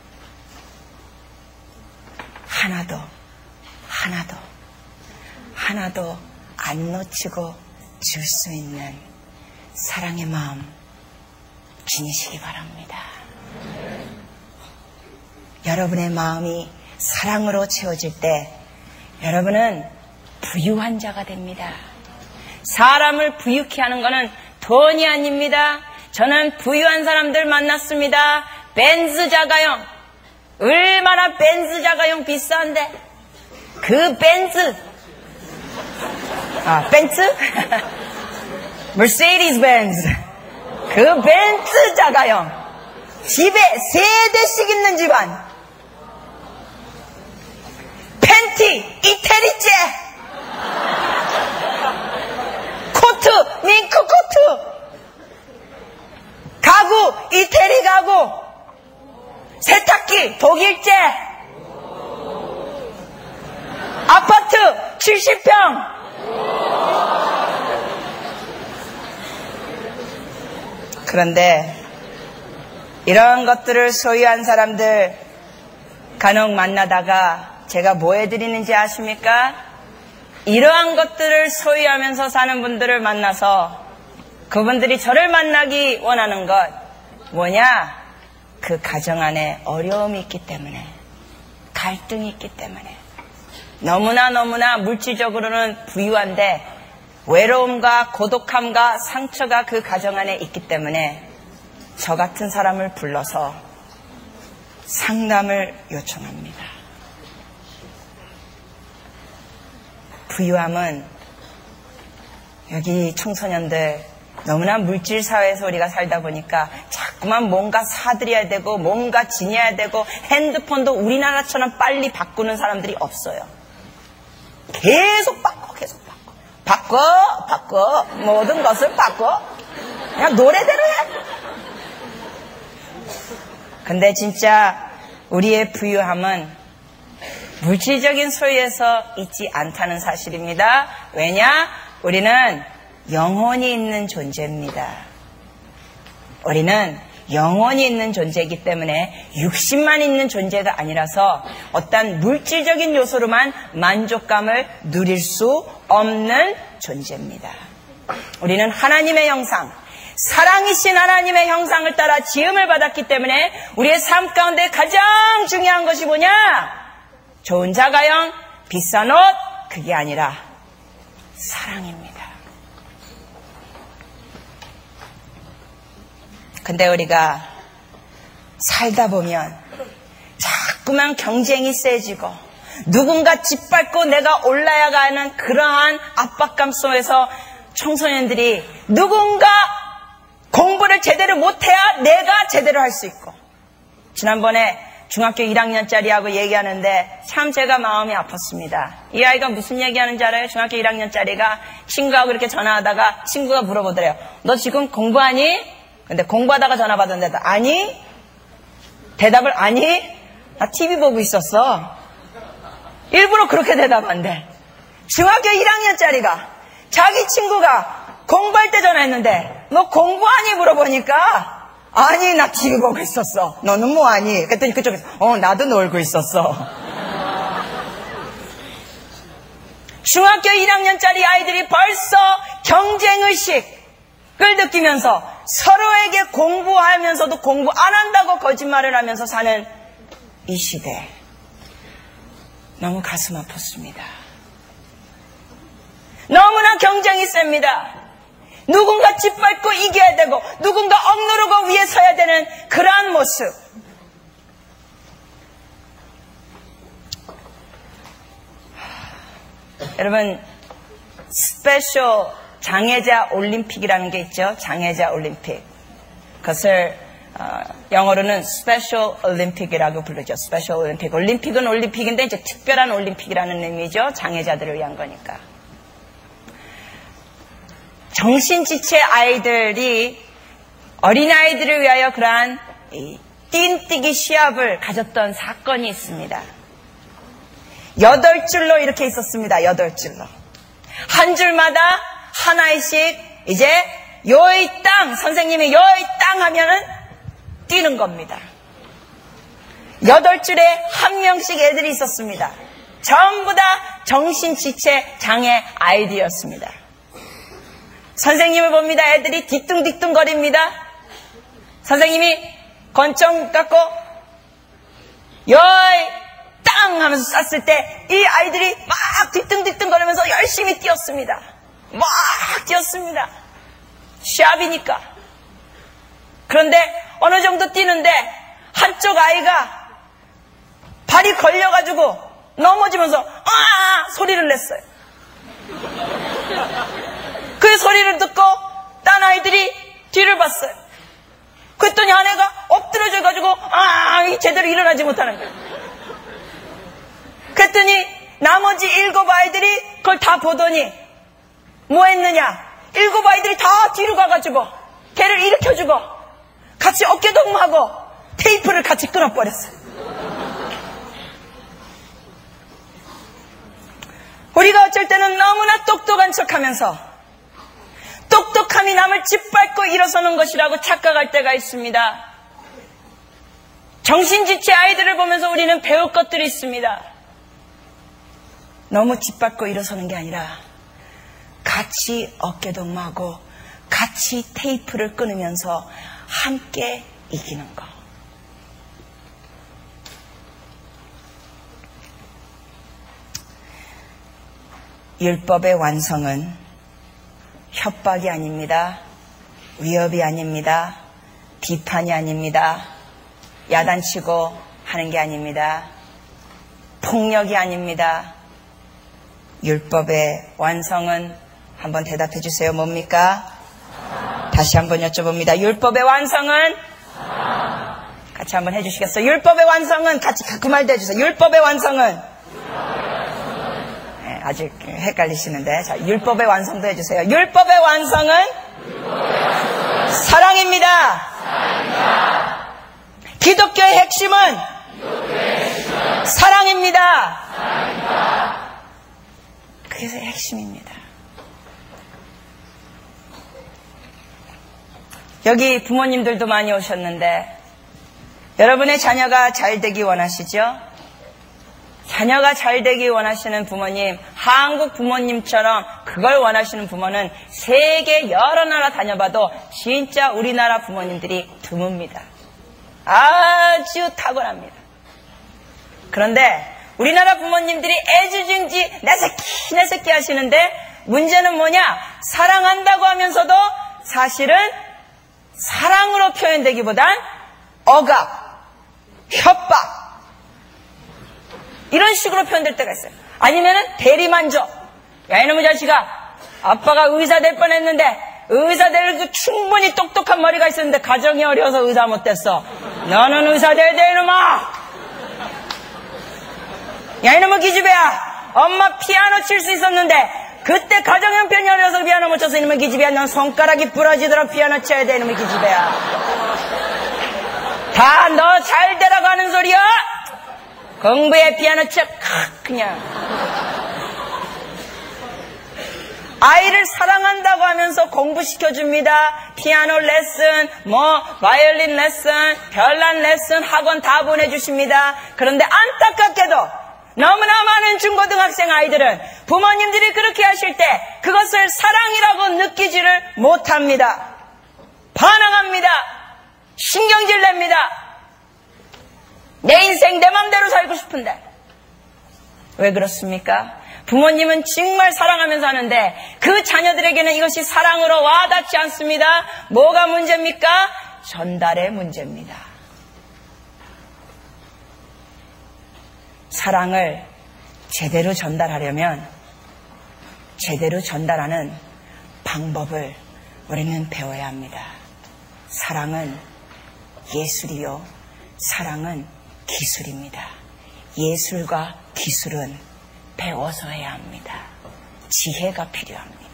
하나도 하나도 하나도 안 놓치고 줄 수 있는 사랑의 마음 지니시기 바랍니다. 여러분의 마음이 사랑으로 채워질 때 여러분은 부유한 자가 됩니다. 사람을 부유케 하는 것은 돈이 아닙니다. 저는 부유한 사람들 만났습니다. 벤츠 자가용. 얼마나 벤츠 자가용 비싼데. 그 벤츠. 아, 벤츠? 머세디스 벤츠. 그 벤츠 자가용. 집에 세 대씩 있는 집안. 팬티, 이태리째. 코트, 밍크 코트. 가구, 이태리 가구. 세탁기, 독일제. 아파트, 칠십 평. 그런데 이런 것들을 소유한 사람들 간혹 만나다가 제가 뭐 해드리는지 아십니까? 이러한 것들을 소유하면서 사는 분들을 만나서 그분들이 저를 만나기 원하는 것 뭐냐? 그 가정 안에 어려움이 있기 때문에, 갈등이 있기 때문에, 너무나 너무나 물질적으로는 부유한데 외로움과 고독함과 상처가 그 가정 안에 있기 때문에 저 같은 사람을 불러서 상담을 요청합니다. 부유함은 여기 청소년들 너무나 물질 사회에서 우리가 살다 보니까 자꾸만 뭔가 사들여야 되고 뭔가 지녀야 되고 핸드폰도 우리나라처럼 빨리 바꾸는 사람들이 없어요. 계속 바꿔 계속 바꿔 바꿔 바꿔 모든 것을 바꿔 그냥 노래대로 해. 근데 진짜 우리의 부유함은 물질적인 소유에서 있지 않다는 사실입니다. 왜냐? 우리는 영혼이 있는 존재입니다. 우리는 영혼이 있는 존재이기 때문에 육신만 있는 존재가 아니라서 어떤 물질적인 요소로만 만족감을 누릴 수 없는 존재입니다. 우리는 하나님의 형상, 사랑이신 하나님의 형상을 따라 지음을 받았기 때문에 우리의 삶 가운데 가장 중요한 것이 뭐냐? 좋은 자가용, 비싼 옷, 그게 아니라 사랑입니다. 근데 우리가 살다 보면 자꾸만 경쟁이 세지고 누군가 짓밟고 내가 올라야 하는 그러한 압박감 속에서 청소년들이 누군가 공부를 제대로 못해야 내가 제대로 할 수 있고, 지난번에 중학교 일 학년짜리하고 얘기하는데 참 제가 마음이 아팠습니다. 이 아이가 무슨 얘기하는지 알아요? 중학교 일 학년짜리가 친구하고 이렇게 전화하다가 친구가 물어보더래요. 너 지금 공부하니? 근데 공부하다가 전화 받았는데 아니? 대답을 아니? 나 티비 보고 있었어. 일부러 그렇게 대답한대. 중학교 일 학년짜리가 자기 친구가 공부할 때 전화했는데 너 공부하니? 물어보니까 아니, 나 티비 보고 있었어. 너는 뭐하니? 그랬더니 그쪽에서 어, 나도 놀고 있었어. 중학교 일 학년짜리 아이들이 벌써 경쟁의식을 느끼면서 서로에게 공부하면서도 공부 안 한다고 거짓말을 하면서 사는 이 시대. 너무 가슴 아팠습니다. 너무나 경쟁이 셉니다. 누군가 짓밟고 이겨야 되고 누군가 억누르고 위에 서야 되는 그러한 모습. 여러분, 스페셜 장애자 올림픽이라는 게 있죠. 장애자 올림픽. 그것을 어, 영어로는 스페셜 올림픽이라고 부르죠. 스페셜 올림픽. 올림픽은 올림픽인데 이제 특별한 올림픽이라는 의미죠. 장애자들을 위한 거니까. 정신지체 아이들이 어린아이들을 위하여 그러한 띵뛰기 시합을 가졌던 사건이 있습니다. 여덟 줄로 이렇게 있었습니다. 여덟 줄로. 한 줄마다 하나씩 이제 요이 땅, 선생님이 요이 땅 하면은 뛰는 겁니다. 여덟 줄에 한 명씩 애들이 있었습니다. 전부 다 정신지체 장애 아이들이었습니다. 선생님을 봅니다. 애들이 뒤뚱뒤뚱거립니다. 선생님이 권총 갖고 여이 땅 하면서 쐈을 때 이 아이들이 막 뒤뚱뒤뚱거리면서 열심히 뛰었습니다. 막 뛰었습니다. 시합이니까. 그런데 어느 정도 뛰는데 한쪽 아이가 발이 걸려가지고 넘어지면서 아 소리를 냈어요. 그 소리를 듣고 딴 아이들이 뒤를 봤어요. 그랬더니 아내가 엎드려져가지고 아 제대로 일어나지 못하는 거예요. 그랬더니 나머지 일곱 아이들이 그걸 다 보더니 뭐 했느냐, 일곱 아이들이 다 뒤로 가가지고 걔를 일으켜주고 같이 어깨동무하고 테이프를 같이 끊어버렸어요. 우리가 어쩔 때는 너무나 똑똑한 척하면서 똑똑함이 남을 짓밟고 일어서는 것이라고 착각할 때가 있습니다. 정신지체 아이들을 보면서 우리는 배울 것들이 있습니다. 너무 짓밟고 일어서는 게 아니라 같이 어깨동무하고 같이 테이프를 끊으면서 함께 이기는 것. 율법의 완성은 협박이 아닙니다. 위협이 아닙니다. 비판이 아닙니다. 야단치고 하는 게 아닙니다. 폭력이 아닙니다. 율법의 완성은 한번 대답해 주세요. 뭡니까? 다시 한번 여쭤봅니다. 율법의 완성은? 같이 한번 해주시겠어요? 율법의 완성은? 같이 그 말도 해주세요. 율법의 완성은? 네, 아직 헷갈리시는데. 자, 율법의 완성도 해주세요. 율법의 완성은? 사랑입니다. 사랑입니다. 기독교의 핵심은? 기독교의 핵심은 사랑입니다. 사랑입니다. 그게 핵심입니다. 여기 부모님들도 많이 오셨는데 여러분의 자녀가 잘 되기 원하시죠? 자녀가 잘 되기 원하시는 부모님, 한국 부모님처럼 그걸 원하시는 부모는 세계 여러 나라 다녀봐도 진짜 우리나라 부모님들이 드뭅니다. 아주 탁월합니다. 그런데 우리나라 부모님들이 애지중지 내 새끼 내 새끼 하시는데 문제는 뭐냐? 사랑한다고 하면서도 사실은 사랑으로 표현되기보단 억압, 협박 이런 식으로 표현될 때가 있어요. 아니면은 대리만족. 야 이놈의 자식아, 아빠가 의사 될 뻔했는데 의사 될 그 충분히 똑똑한 머리가 있었는데 가정이 어려워서 의사 못 됐어. 너는 의사 돼야 돼 이놈아. 야 이놈의 기집애야, 엄마 피아노 칠 수 있었는데 그때 가정 형편이 어려서 피아노 못 쳐서 이놈의 기집애야, 넌 손가락이 부러지도록 피아노 쳐야 돼 이놈의 기집애야. 다 너 잘 되라고 하는 소리야. 공부에 피아노 쳐 그냥. 아이를 사랑한다고 하면서 공부시켜줍니다. 피아노 레슨, 뭐 바이올린 레슨, 별난 레슨, 학원 다 보내주십니다. 그런데 안타깝게도 너무나 많은 중고등학생 아이들은 부모님들이 그렇게 하실 때 그것을 사랑이라고 느끼지를 못합니다. 반항합니다. 신경질 냅니다. 내 인생 내 맘대로 살고 싶은데. 왜 그렇습니까? 부모님은 정말 사랑하면서 하는데 그 자녀들에게는 이것이 사랑으로 와닿지 않습니다. 뭐가 문제입니까? 전달의 문제입니다. 사랑을 제대로 전달하려면 제대로 전달하는 방법을 우리는 배워야 합니다. 사랑은 예술이요, 사랑은 기술입니다. 예술과 기술은 배워서 해야 합니다. 지혜가 필요합니다.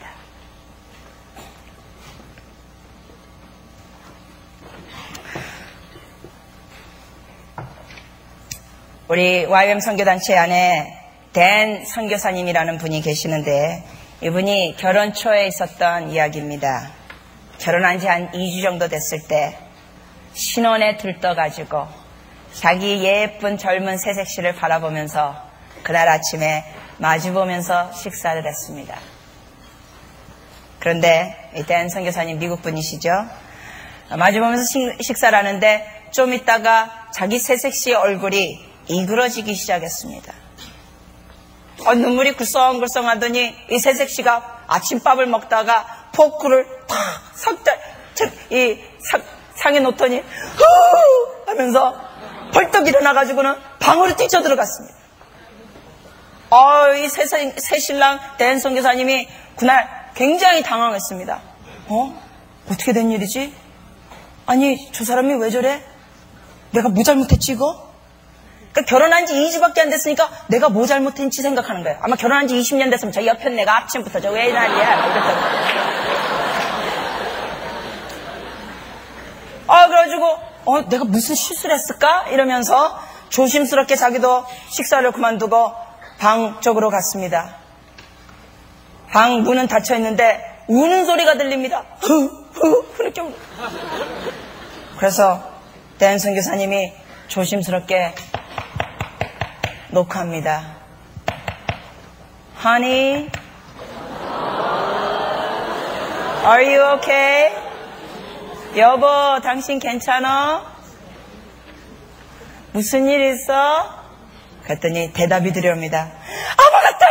우리 와이엠 선교단체 안에 댄 선교사님이라는 분이 계시는데 이분이 결혼 초에 있었던 이야기입니다. 결혼한 지 한 이 주 정도 됐을 때 신혼에 들떠가지고 자기 예쁜 젊은 새색시를 바라보면서 그날 아침에 마주보면서 식사를 했습니다. 그런데 이 댄 선교사님 미국 분이시죠? 마주보면서 식사를 하는데 좀 있다가 자기 새색시의 얼굴이 이그러지기 시작했습니다. 어, 눈물이 글썽글썽하더니 이 새색시가 아침밥을 먹다가 포크를 탁 삭자, 이 상, 상에 놓더니 후 하면서 벌떡 일어나가지고는 방으로 뛰쳐들어갔습니다. 어, 이 새, 새 신랑 댄 선교사님이 그날 굉장히 당황했습니다. 어? 어떻게 된 일이지? 아니, 저 사람이 왜 저래? 내가 뭐 잘못했지 이거? 그러니까 결혼한 지 이 주밖에 안 됐으니까 내가 뭐 잘못했는지 생각하는 거예요. 아마 결혼한 지 이십 년 됐으면 저 옆에 내가 아침부터 저 왜 난리야? 이랬던 아, 그래가지고 어, 내가 무슨 실수를 했을까? 이러면서 조심스럽게 자기도 식사를 그만두고 방 쪽으로 갔습니다. 방 문은 닫혀 있는데 우는 소리가 들립니다. 후후 그렇게 우 그래서 댄 선교사님이 조심스럽게 녹화합니다. Honey, are you okay? 여보, 당신 괜찮아? 무슨 일 있어? 그랬더니 대답이 들려옵니다. 아무것도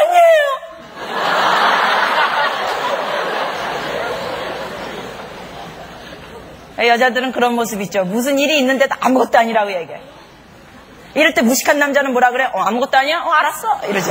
아니에요. 여자들은 그런 모습 있죠. 무슨 일이 있는데도 아무것도 아니라고 얘기해. 이럴 때 무식한 남자는 뭐라 그래? 어, 아무것도 아니야? 어, 알았어. 이러죠.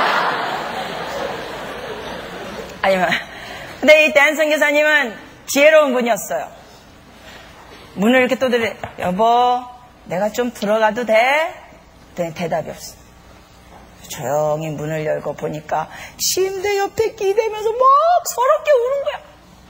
아니면, 근데 이 댄 선교사님은 지혜로운 분이었어요. 문을 이렇게 또 들려, 여보, 내가 좀 들어가도 돼? 그랬더니 대답이 없어. 조용히 문을 열고 보니까 침대 옆에 기대면서 막 서럽게 우는 거야.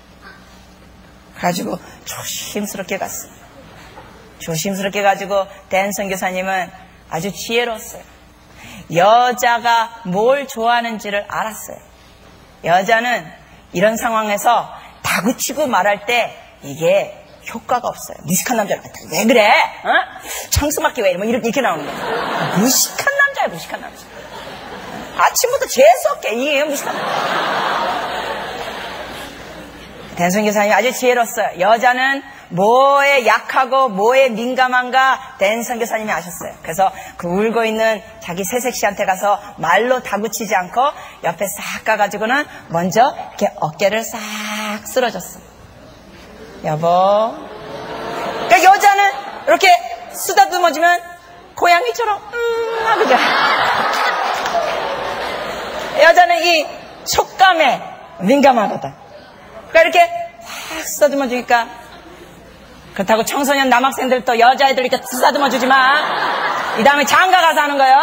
가지고 조심스럽게 갔어요. 조심스럽게 가지고 댄 선교사님은 아주 지혜로웠어요. 여자가 뭘 좋아하는지를 알았어요. 여자는 이런 상황에서 다그치고 말할 때 이게 효과가 없어요. 무식한 남자를 왜 그래? 어? 청수맞기 왜? 뭐 이렇게, 이렇게 나오는 거예요. 무식한 남자야, 무식한 남자. 아침부터 재수없게 이게 무식한 남자. 댄 선교사님이 아주 지혜로웠어요. 여자는 뭐에 약하고 뭐에 민감한가 댄 선교사님이 아셨어요. 그래서 그 울고 있는 자기 새색시한테 가서 말로 다그치지 않고 옆에 싹 가가지고는 먼저 이렇게 어깨를 싹 쓸어줬어요. 여보. 그러니까 여자는 이렇게 쓰다듬어주면 고양이처럼 음 하거든. 여자는 이 촉감에 민감하거든. 그러니까 이렇게 싹 쓰다듬어주니까 그렇다고 청소년 남학생들 또 여자애들 이렇게 쓰다듬어주지 마. 이 다음에 장가 가서 하는 거예요.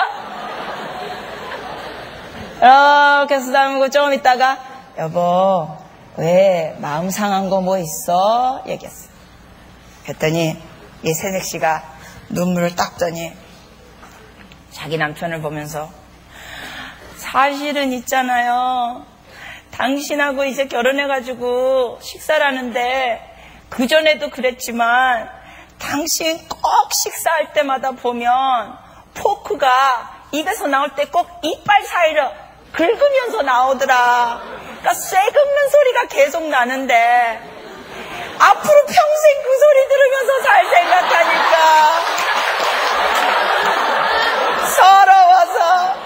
이렇게 쓰다듬고 조금 있다가 여보 왜 마음 상한 거 뭐 있어? 얘기했어요. 그랬더니 이 새색시가 눈물을 닦더니 자기 남편을 보면서 사실은 있잖아요. 당신하고 이제 결혼해가지고 식사를 하는데 그전에도 그랬지만 당신 꼭 식사할 때마다 보면 포크가 입에서 나올 때 꼭 이빨 사이로 긁으면서 나오더라. 그러니까 쇠 긁는 소리가 계속 나는데 앞으로 평생 그 소리 들으면서 살 생각하니까 서러워서.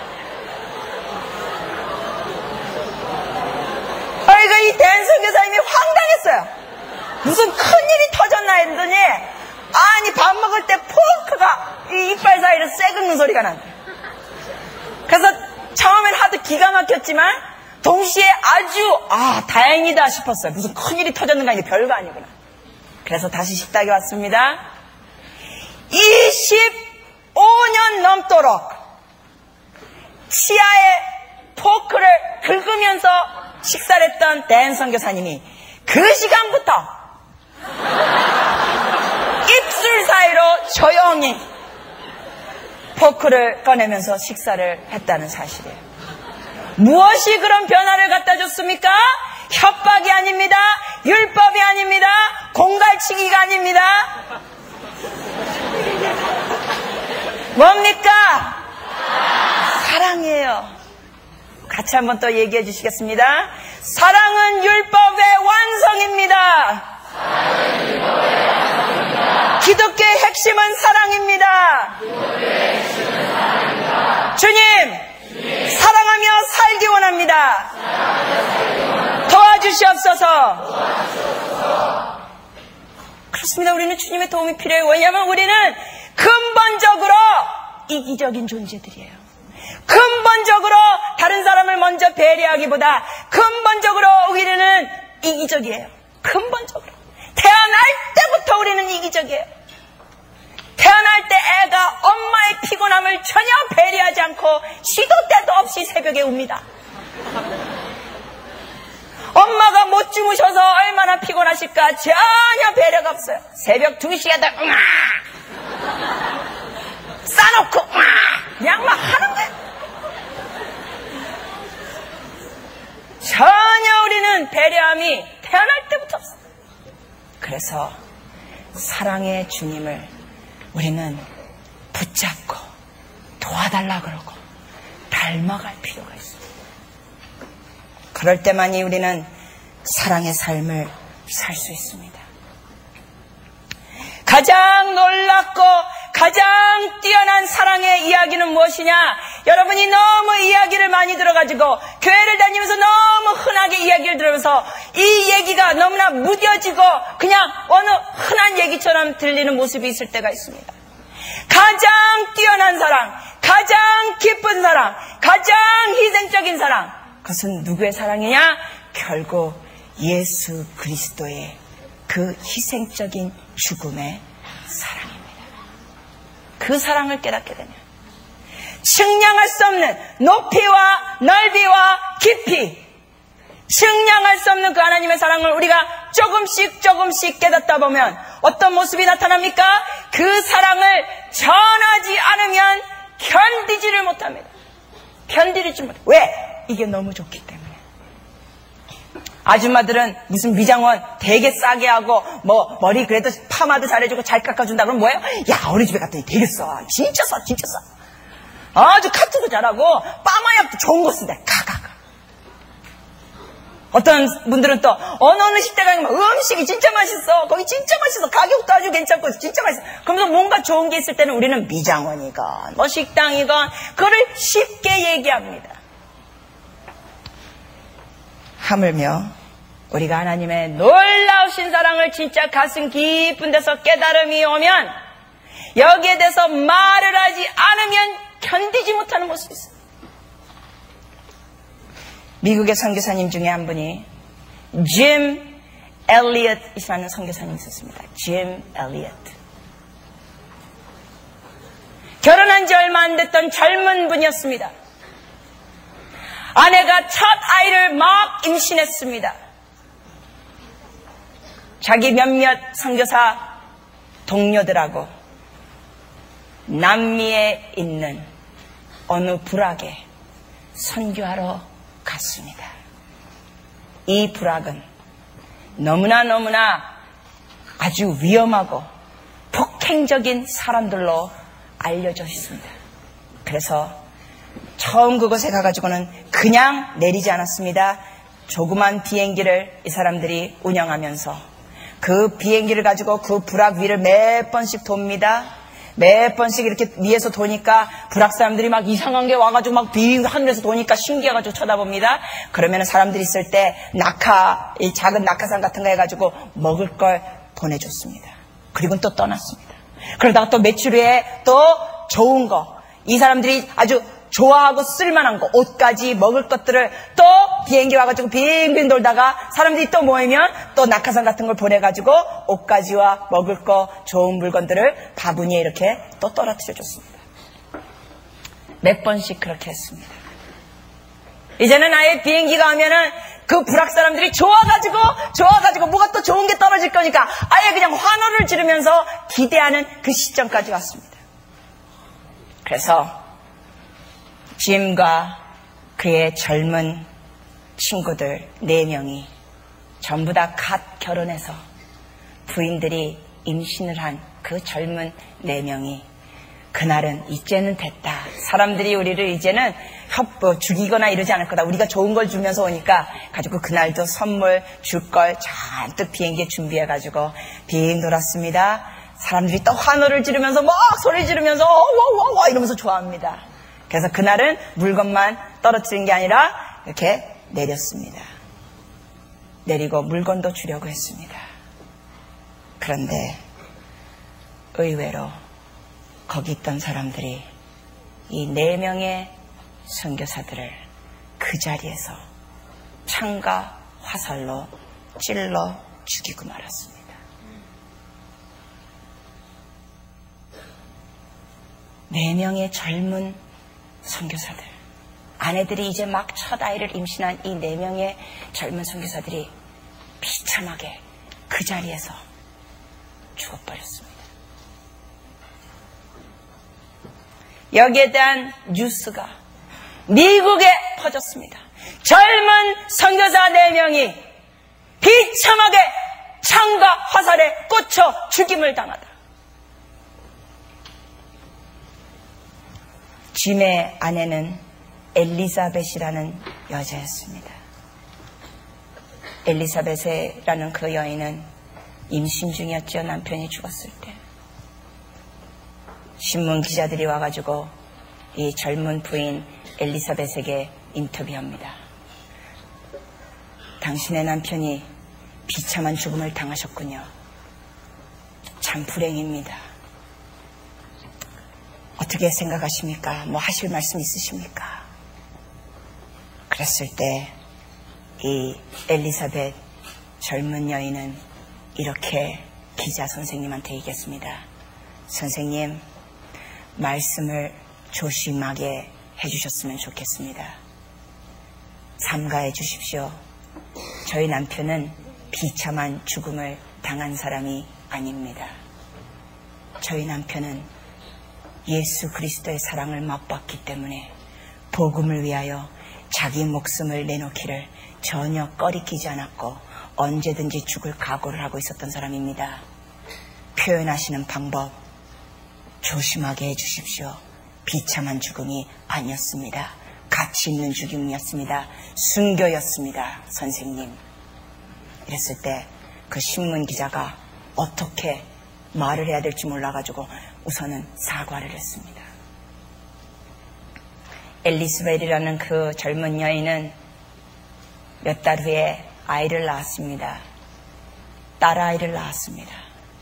그러니까 이 댄 선교사님이 황당했어요. 무슨 큰일이 터졌나 했더니 아니 밥 먹을 때 포크가 이 이빨 사이로 쇠 긁는 소리가 난다. 그래서 처음엔 하도 기가 막혔지만 동시에 아주 아 다행이다 싶었어요. 무슨 큰일이 터졌는가 이게 별거 아니구나. 그래서 다시 식탁에 왔습니다. 이십오 년 넘도록 치아에 포크를 긁으면서 식사를 했던 댄 선교사님이 그 시간부터 입술 사이로 조용히 포크를 꺼내면서 식사를 했다는 사실이에요. 무엇이 그런 변화를 갖다 줬습니까? 협박이 아닙니다. 율법이 아닙니다. 공갈치기가 아닙니다. 뭡니까? 사랑이에요. 같이 한번 또 얘기해 주시겠습니다. 사랑은 율법의 완성입니다. 기독교의 핵심은 사랑입니다. 주님, 사랑하며 살기 원합니다. 도와주시옵소서. 도와주시옵소서. 그렇습니다. 우리는 주님의 도움이 필요해요. 왜냐하면 우리는 근본적으로 이기적인 존재들이에요. 근본적으로 다른 사람을 먼저 배려하기보다 근본적으로 우리는 이기적이에요. 근본적으로. 태어날 때부터 우리는 이기적이에요. 태어날 때 애가 엄마의 피곤함을 전혀 배려하지 않고 시도 때도 없이 새벽에 웁니다. 엄마가 못 주무셔서 얼마나 피곤하실까 전혀 배려가 없어요. 새벽 두 시에 다 응아 싸놓고 응아 그냥 막 하는 거예요. 전혀 우리는 배려함이 태어날 때부터 없어요. 그래서 사랑의 주님을 우리는 붙잡고 도와달라 그러고 닮아갈 필요가 있어요. 그럴 때만이 우리는 사랑의 삶을 살 수 있습니다. 가장 놀랍고 가장 뛰어난 사랑의 이야기는 무엇이냐? 여러분이 너무 이야기를 많이 들어가지고 교회를 다니면서 너무 흔하게 이야기를 들으면서 이 얘기가 너무나 무뎌지고 그냥 어느 흔한 얘기처럼 들리는 모습이 있을 때가 있습니다. 가장 뛰어난 사랑, 가장 기쁜 사랑, 가장 희생적인 사랑, 그것은 누구의 사랑이냐? 결국 예수 그리스도의 그 희생적인 죽음의 사랑입니다. 그 사랑을 깨닫게 되면 측량할 수 없는 높이와 넓이와 깊이, 측량할 수 없는 그 하나님의 사랑을 우리가 조금씩 조금씩 깨닫다 보면 어떤 모습이 나타납니까? 그 사랑을 전하지 않으면 견디지를 못합니다. 견디지 못해요. 왜? 이게 너무 좋기 때문에. 아줌마들은 무슨 미장원 되게 싸게 하고 뭐 머리 그래도 파마도 잘해주고 잘 깎아준다 그러면 뭐예요? 야 우리 집에 갔더니 되게 싸. 진짜 싸 진짜 싸. 아주 카트도 잘하고 파마약도 좋은 거 쓴다. 가가가. 어떤 분들은 또 어느 어느 식당 가면 음식이 진짜 맛있어. 거기 진짜 맛있어. 가격도 아주 괜찮고 진짜 맛있어. 그러면서 뭔가 좋은 게 있을 때는 우리는 미장원이건 뭐 식당이건 그거를 쉽게 얘기합니다. 하물며 우리가 하나님의 놀라우신 사랑을 진짜 가슴 깊은 데서 깨달음이 오면 여기에 대해서 말을 하지 않으면 견디지 못하는 모습이 있어요. 미국의 선교사님 중에 한 분이 짐 엘리엇이라는 선교사님이 있었습니다. 짐 엘리엇. 결혼한 지 얼마 안 됐던 젊은 분이었습니다. 아내가 첫 아이를 막 임신했습니다. 자기 몇몇 선교사 동료들하고 남미에 있는 어느 부락에 선교하러 갔습니다. 이 부락은 너무나 너무나 아주 위험하고 폭행적인 사람들로 알려져 있습니다. 그래서 처음 그곳에 가가지고는 그냥 내리지 않았습니다. 조그만 비행기를 이 사람들이 운영하면서 그 비행기를 가지고 그 부락 위를 몇 번씩 돕니다. 몇 번씩 이렇게 위에서 도니까 부락 사람들이 막 이상한 게 와가지고 막 비 하늘에서 도니까 신기해가지고 쳐다봅니다. 그러면 사람들이 있을 때 낙하, 이 작은 낙하산 같은 거 해가지고 먹을 걸 보내줬습니다. 그리고 또 떠났습니다. 그러다가 또 며칠 후에 또 좋은 거, 이 사람들이 아주 좋아하고 쓸만한 거, 옷까지 먹을 것들을 또 비행기 와가지고 빙빙 돌다가 사람들이 또 모이면 또 낙하산 같은 걸 보내가지고 옷까지와 먹을 거, 좋은 물건들을 바구니에 이렇게 또 떨어뜨려 줬습니다. 몇 번씩 그렇게 했습니다. 이제는 아예 비행기가 오면은 그 부락 사람들이 좋아가지고 좋아가지고 뭐가 또 좋은 게 떨어질 거니까 아예 그냥 환호를 지르면서 기대하는 그 시점까지 왔습니다. 그래서 짐과 그의 젊은 친구들 네 명이 전부 다 갓 결혼해서 부인들이 임신을 한 그 젊은 네 명이 그날은 이제는 됐다. 사람들이 우리를 이제는 협부 죽이거나 이러지 않을 거다. 우리가 좋은 걸 주면서 오니까 가지고 그날도 선물 줄 걸 잔뜩 비행기에 준비해가지고 빙 돌았습니다. 사람들이 또 환호를 지르면서 막 소리 지르면서 와와와 이러면서 좋아합니다. 그래서 그날은 물건만 떨어뜨린 게 아니라 이렇게 내렸습니다. 내리고 물건도 주려고 했습니다. 그런데 의외로 거기 있던 사람들이 이 네 명의 선교사들을 그 자리에서 창과 화살로 찔러 죽이고 말았습니다. 네 명의 젊은 선교사들, 아내들이 이제 막 첫 아이를 임신한 이 네 명의 젊은 선교사들이 비참하게 그 자리에서 죽어버렸습니다. 여기에 대한 뉴스가 미국에 퍼졌습니다. 젊은 선교사 네 명이 비참하게 창과 화살에 꽂혀 죽임을 당하다. 짐의 아내는 엘리사벳이라는 여자였습니다. 엘리사벳이라는 그 여인은 임신 중이었죠. 남편이 죽었을 때. 신문 기자들이 와가지고 이 젊은 부인 엘리사벳에게 인터뷰합니다. 당신의 남편이 비참한 죽음을 당하셨군요. 참 불행입니다. 어떻게 생각하십니까? 뭐 하실 말씀 있으십니까? 그랬을 때 이 엘리사벳 젊은 여인은 이렇게 기자 선생님한테 얘기했습니다. 선생님, 말씀을 조심하게 해주셨으면 좋겠습니다. 삼가해 주십시오. 저희 남편은 비참한 죽음을 당한 사람이 아닙니다. 저희 남편은 예수 그리스도의 사랑을 맛봤기 때문에 복음을 위하여 자기 목숨을 내놓기를 전혀 꺼리끼지 않았고 언제든지 죽을 각오를 하고 있었던 사람입니다. 표현하시는 방법 조심하게 해주십시오. 비참한 죽음이 아니었습니다. 가치 있는 죽음이었습니다. 순교였습니다. 선생님. 이랬을 때 그 신문 기자가 어떻게 말을 해야 될지 몰라가지고 우선은 사과를 했습니다. 엘리스벨이라는 그 젊은 여인은 몇 달 후에 아이를 낳았습니다. 딸아이를 낳았습니다.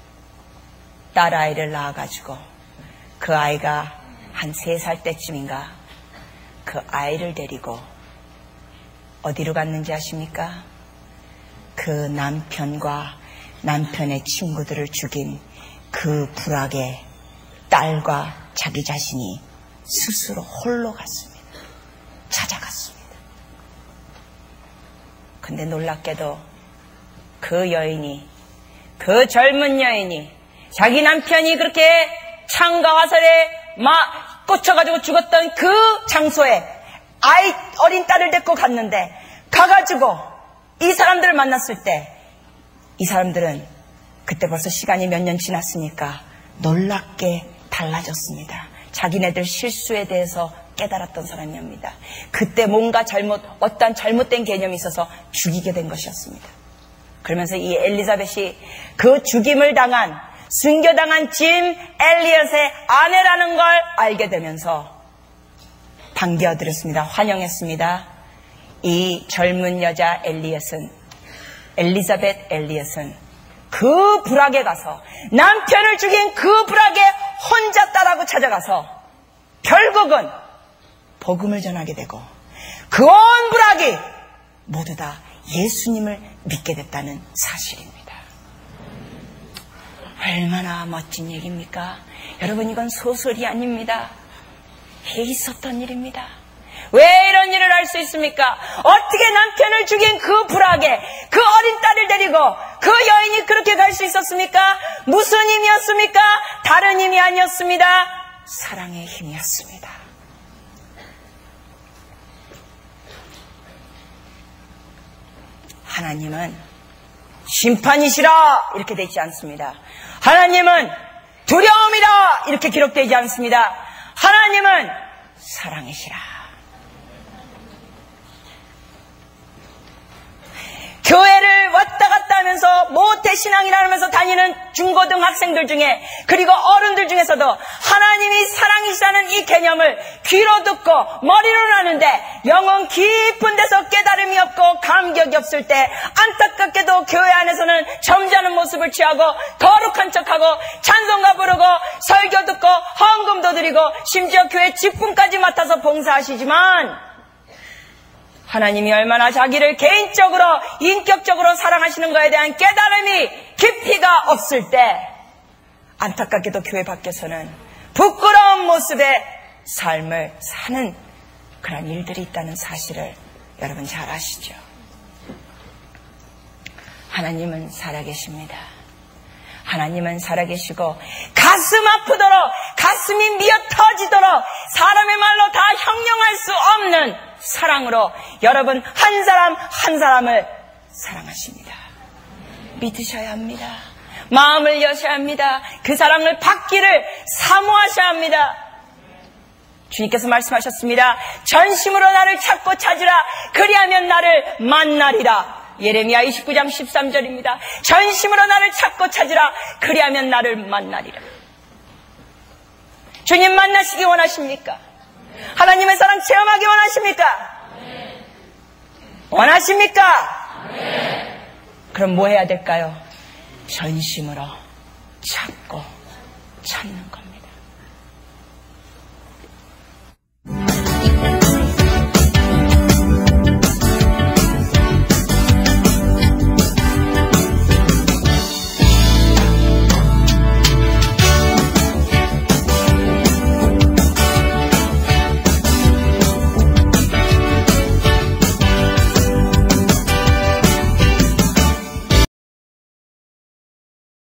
딸아이를 낳아가지고 그 아이가 한 세 살 때쯤인가 그 아이를 데리고 어디로 갔는지 아십니까? 그 남편과 남편의 친구들을 죽인 그 불악의 딸과 자기 자신이 스스로 홀로 갔습니다. 찾아갔습니다. 근데 놀랍게도 그 여인이, 그 젊은 여인이 자기 남편이 그렇게 창과 화살에 막 꽂혀가지고 죽었던 그 장소에 아이 어린 딸을 데리고 갔는데 가가지고 이 사람들을 만났을 때 이 사람들은 그때 벌써 시간이 몇 년 지났으니까 놀랍게 달라졌습니다. 자기네들 실수에 대해서 깨달았던 사람입니다. 그때 뭔가 잘못, 어떤 잘못된 개념이 있어서 죽이게 된 것이었습니다. 그러면서 이 엘리사벳이 그 죽임을 당한, 순교당한 짐 엘리엇의 아내라는 걸 알게 되면서 반겨드렸습니다. 환영했습니다. 이 젊은 여자 엘리엇은, 엘리사벳 엘리엇은 그 불악에 가서, 남편을 죽인 그 불악에 혼자 딸하고 찾아가서 결국은 복음을 전하게 되고 그 온 불악이 모두 다 예수님을 믿게 됐다는 사실입니다. 얼마나 멋진 얘기입니까? 여러분, 이건 소설이 아닙니다. 있었던 일입니다. 왜 이런 일을 할 수 있습니까? 어떻게 남편을 죽인 그 불악에 그 어린 딸을 데리고 그 여인이 그렇게 갈 수 있었습니까? 무슨 힘이었습니까? 다른 힘이 아니었습니다. 사랑의 힘이었습니다. 하나님은 심판이시라 이렇게 되지 않습니다. 하나님은 두려움이라 이렇게 기록되지 않습니다. 하나님은 사랑이시라. 교회를 왔다 갔다 하면서 모태신앙이라 하면서 다니는 중고등학생들 중에 그리고 어른들 중에서도 하나님이 사랑이시다는 이 개념을 귀로 듣고 머리로 나는데 영혼 깊은 데서 깨달음이 없고 감격이 없을 때 안타깝게도 교회 안에서는 점잖은 모습을 취하고 거룩한 척하고 찬송가 부르고 설교 듣고 헌금도 드리고 심지어 교회 직분까지 맡아서 봉사하시지만 하나님이 얼마나 자기를 개인적으로 인격적으로 사랑하시는 것에 대한 깨달음이 깊이가 없을 때 안타깝게도 교회 밖에서는 부끄러운 모습의 삶을 사는 그런 일들이 있다는 사실을 여러분 잘 아시죠? 하나님은 살아계십니다. 하나님은 살아계시고 가슴 아프도록 가슴이 미어 터지도록 사람의 말로 다 형용할 수 없는 사랑으로 여러분 한 사람 한 사람을 사랑하십니다. 믿으셔야 합니다. 마음을 여셔야 합니다. 그 사랑을 받기를 사모하셔야 합니다. 주님께서 말씀하셨습니다. 전심으로 나를 찾고 찾으라. 그리하면 나를 만나리라. 예레미야 이십구 장 십삼 절입니다. 전심으로 나를 찾고 찾으라. 그리하면 나를 만나리라. 주님 만나시기 원하십니까? 하나님의 사랑 체험하기 원하십니까? 원하십니까? 그럼 뭐 해야 될까요? 전심으로 찾고 찾는 겁니다.